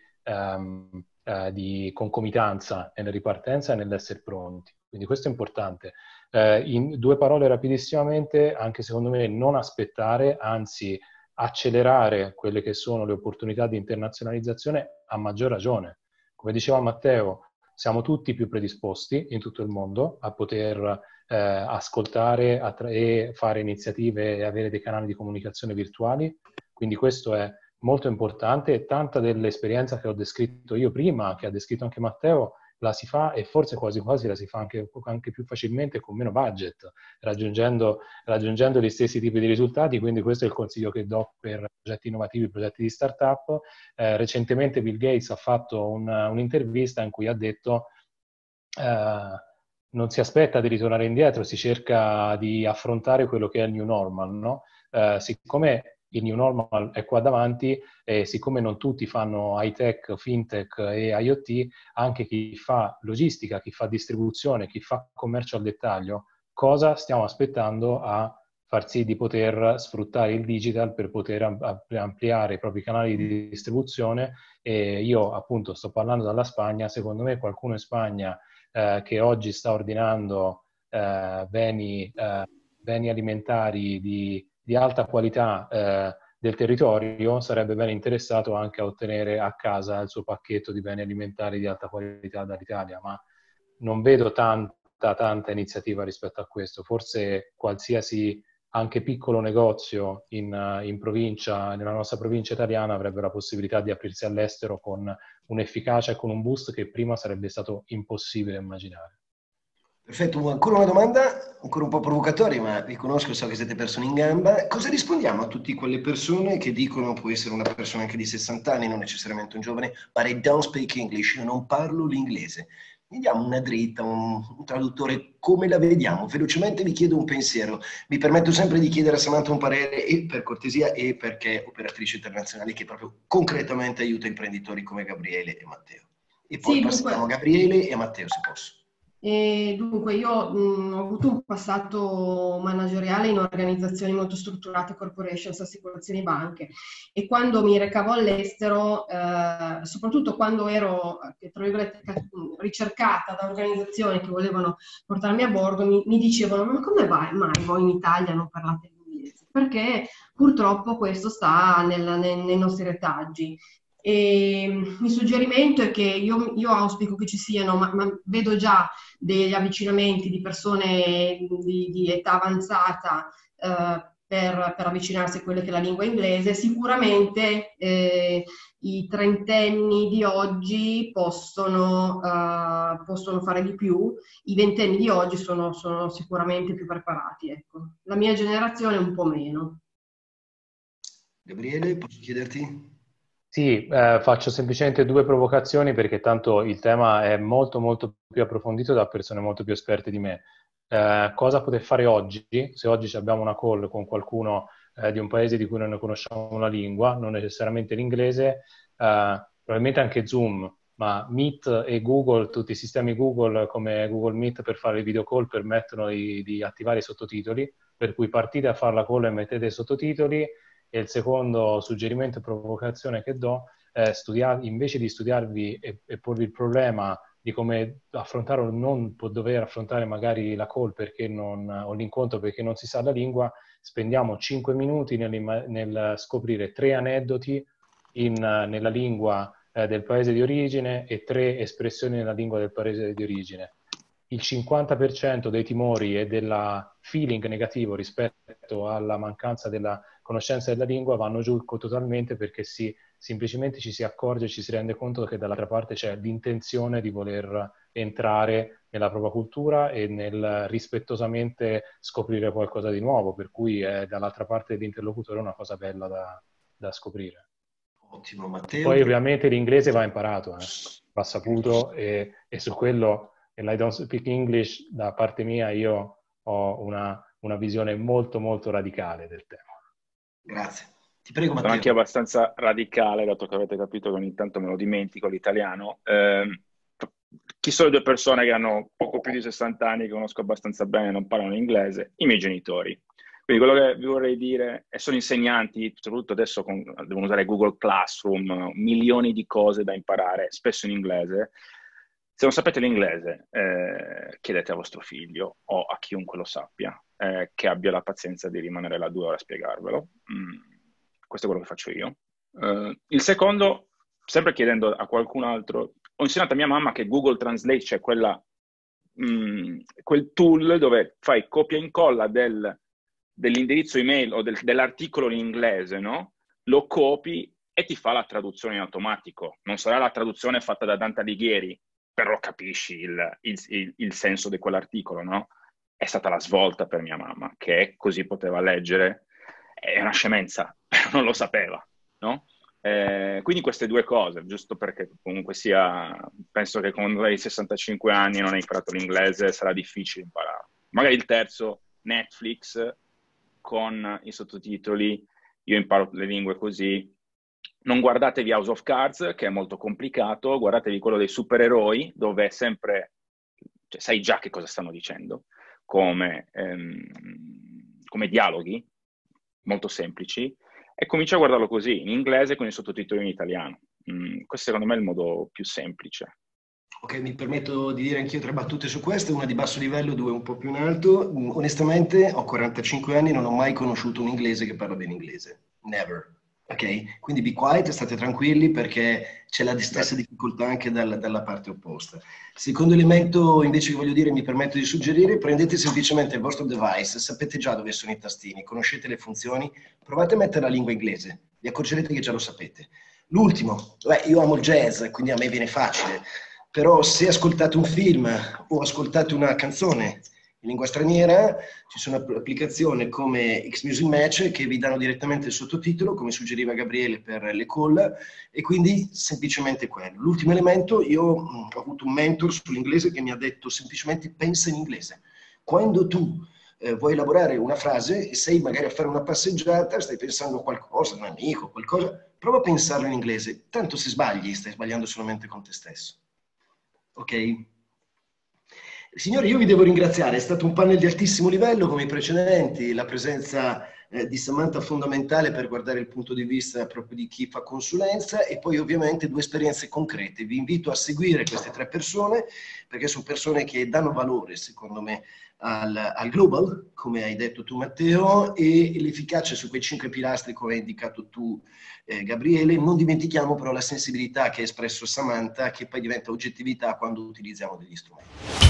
concomitanza nella ripartenza e nell'essere pronti. Quindi questo è importante. In due parole rapidissimamente, anche secondo me non aspettare, anzi accelerare quelle che sono le opportunità di internazionalizzazione a maggior ragione. Come diceva Matteo, siamo tutti più predisposti in tutto il mondo a poter ascoltare e fare iniziative e avere dei canali di comunicazione virtuali, quindi questo è molto importante e tanta dell'esperienza che ho descritto io prima, che ha descritto anche Matteo, la si fa e forse quasi quasi la si fa anche più facilmente con meno budget, raggiungendo gli stessi tipi di risultati, quindi questo è il consiglio che do per progetti innovativi, progetti di startup. Recentemente Bill Gates ha fatto un'intervista in cui ha detto non si aspetta di ritornare indietro, si cerca di affrontare quello che è il new normal, no? Siccome il new normal è qua davanti e siccome non tutti fanno high-tech, fintech e IoT, anche chi fa logistica, chi fa distribuzione, chi fa commercio al dettaglio, cosa stiamo aspettando a far sì di poter sfruttare il digital per poter ampliare i propri canali di distribuzione? E io appunto sto parlando dalla Spagna, secondo me qualcuno in Spagna che oggi sta ordinando beni alimentari di alta qualità del territorio sarebbe ben interessato anche a ottenere a casa il suo pacchetto di beni alimentari di alta qualità dall'Italia, ma non vedo tanta iniziativa rispetto a questo. Forse qualsiasi anche piccolo negozio in provincia, nella nostra provincia italiana, avrebbe la possibilità di aprirsi all'estero con un'efficacia e con un boost che prima sarebbe stato impossibile immaginare. Perfetto, ancora una domanda, ancora un po' provocatoria, ma vi conosco, so che siete persone in gamba. Cosa rispondiamo a tutte quelle persone che dicono, può essere una persona anche di 60 anni, non necessariamente un giovane, but I don't speak English, io non parlo l'inglese. Mi diamo una dritta, un traduttore, come la vediamo? Velocemente vi chiedo un pensiero. Mi permetto sempre di chiedere a Samantha un parere, e per cortesia e perché operatrice internazionale che proprio concretamente aiuta imprenditori come Gabriele e Matteo. E poi Sì, passiamo a dunque, Gabriele e a Matteo, se posso. dunque io ho avuto un passato manageriale in organizzazioni molto strutturate, corporations, assicurazioni, banche, e quando mi recavo all'estero, soprattutto quando ero, tra virgolette, ricercata da organizzazioni che volevano portarmi a bordo, mi dicevano: ma come mai voi in Italia non parlate l'inglese? Perché purtroppo questo sta nei nostri retaggi. E il suggerimento è che io auspico che ci siano, ma vedo già degli avvicinamenti di persone di età avanzata per avvicinarsi a quella che è la lingua inglese. Sicuramente i trentenni di oggi possono fare di più, i ventenni di oggi sono sicuramente più preparati. Ecco. La mia generazione un po' meno. Gabriele, posso chiederti? Sì, faccio semplicemente due provocazioni perché tanto il tema è molto molto più approfondito da persone molto più esperte di me. Cosa potete fare oggi? Se oggi abbiamo una call con qualcuno di un paese di cui non ne conosciamo la lingua, non necessariamente l'inglese, probabilmente anche Zoom, ma Meet e Google, tutti i sistemi Google come Google Meet per fare le video call permettono di attivare i sottotitoli, per cui partite a fare la call e mettete i sottotitoli. E il secondo suggerimento e provocazione che do è invece di studiarvi e porvi il problema di come affrontare o non dover affrontare magari la call o l'incontro perché non si sa la lingua, spendiamo 5 minuti nel scoprire 3 aneddoti nella lingua del paese di origine e 3 espressioni nella lingua del paese di origine. Il 50% dei timori e del feeling negativo rispetto alla mancanza della conoscenza della lingua vanno giù totalmente perché semplicemente ci si accorge, ci si rende conto che dall'altra parte c'è l'intenzione di voler entrare nella propria cultura e nel rispettosamente scoprire qualcosa di nuovo, per cui è dall'altra parte dell'interlocutore una cosa bella da scoprire. Ottimo, Matteo. Poi ovviamente l'inglese va imparato, va saputo e su quello, I don't speak English, da parte mia io ho una visione molto molto radicale del tema. Grazie. Ti prego, Matteo. Sono anche abbastanza radicale, dato che avete capito che ogni tanto me lo dimentico l'italiano. Chi sono le due persone che hanno poco più di 60 anni, che conosco abbastanza bene e non parlano inglese? I miei genitori. Quindi quello che vi vorrei dire, e sono insegnanti, soprattutto adesso devono usare Google Classroom, milioni di cose da imparare, spesso in inglese. Se non sapete l'inglese, chiedete a vostro figlio o a chiunque lo sappia, che abbia la pazienza di rimanere là 2 ore a spiegarvelo. Questo è quello che faccio io. Il secondo, sempre chiedendo a qualcun altro, ho insegnato a mia mamma che Google Translate, cioè quel tool dove fai copia e incolla dell'indirizzo email o dell'articolo in inglese, no? Lo copi e ti fa la traduzione in automatico. Non sarà la traduzione fatta da Dante Alighieri, però capisci il senso di quell'articolo, no? È stata la svolta per mia mamma, che così poteva leggere. È una scemenza, però non lo sapeva, no? Quindi queste due cose, giusto perché comunque sia, penso che quando hai 65 anni e non hai imparato l'inglese sarà difficile imparare. Magari il terzo, Netflix, con i sottotitoli, io imparo le lingue così. Non guardatevi House of Cards, che è molto complicato, guardatevi quello dei supereroi, dove è sempre, cioè, sai già che cosa stanno dicendo, come dialoghi, molto semplici, e comincia a guardarlo così, in inglese con i sottotitoli in italiano. Questo secondo me è il modo più semplice. Ok, mi permetto di dire anch'io 3 battute su questo, una di basso livello, 2 un po' più in alto. Onestamente ho 45 anni e non ho mai conosciuto un inglese che parla bene inglese. Never. Ok? Quindi be quiet, state tranquilli perché c'è la stessa difficoltà anche dalla parte opposta. Secondo elemento invece che voglio dire, mi permetto di suggerire, prendete semplicemente il vostro device, sapete già dove sono i tastini, conoscete le funzioni, provate a mettere la lingua inglese, vi accorgerete che già lo sapete. L'ultimo, io amo il jazz, quindi a me viene facile, però se ascoltate un film o ascoltate una canzone in lingua straniera, ci sono applicazioni come Xmusic Match che vi danno direttamente il sottotitolo, come suggeriva Gabriele per le call, e quindi semplicemente quello. L'ultimo elemento, io ho avuto un mentor sull'inglese che mi ha detto semplicemente pensa in inglese. Quando tu vuoi elaborare una frase e sei magari a fare una passeggiata, stai pensando a qualcosa, un amico, qualcosa, prova a pensarlo in inglese. Tanto se sbagli, stai sbagliando solamente con te stesso. Ok? Signori, io vi devo ringraziare, è stato un panel di altissimo livello come i precedenti, la presenza di Samantha fondamentale per guardare il punto di vista proprio di chi fa consulenza e poi ovviamente 2 esperienze concrete. Vi invito a seguire queste 3 persone perché sono persone che danno valore, secondo me, al global, come hai detto tu Matteo, e l'efficacia su quei 5 pilastri come hai indicato tu Gabriele. Non dimentichiamo però la sensibilità che ha espresso Samantha che poi diventa oggettività quando utilizziamo degli strumenti.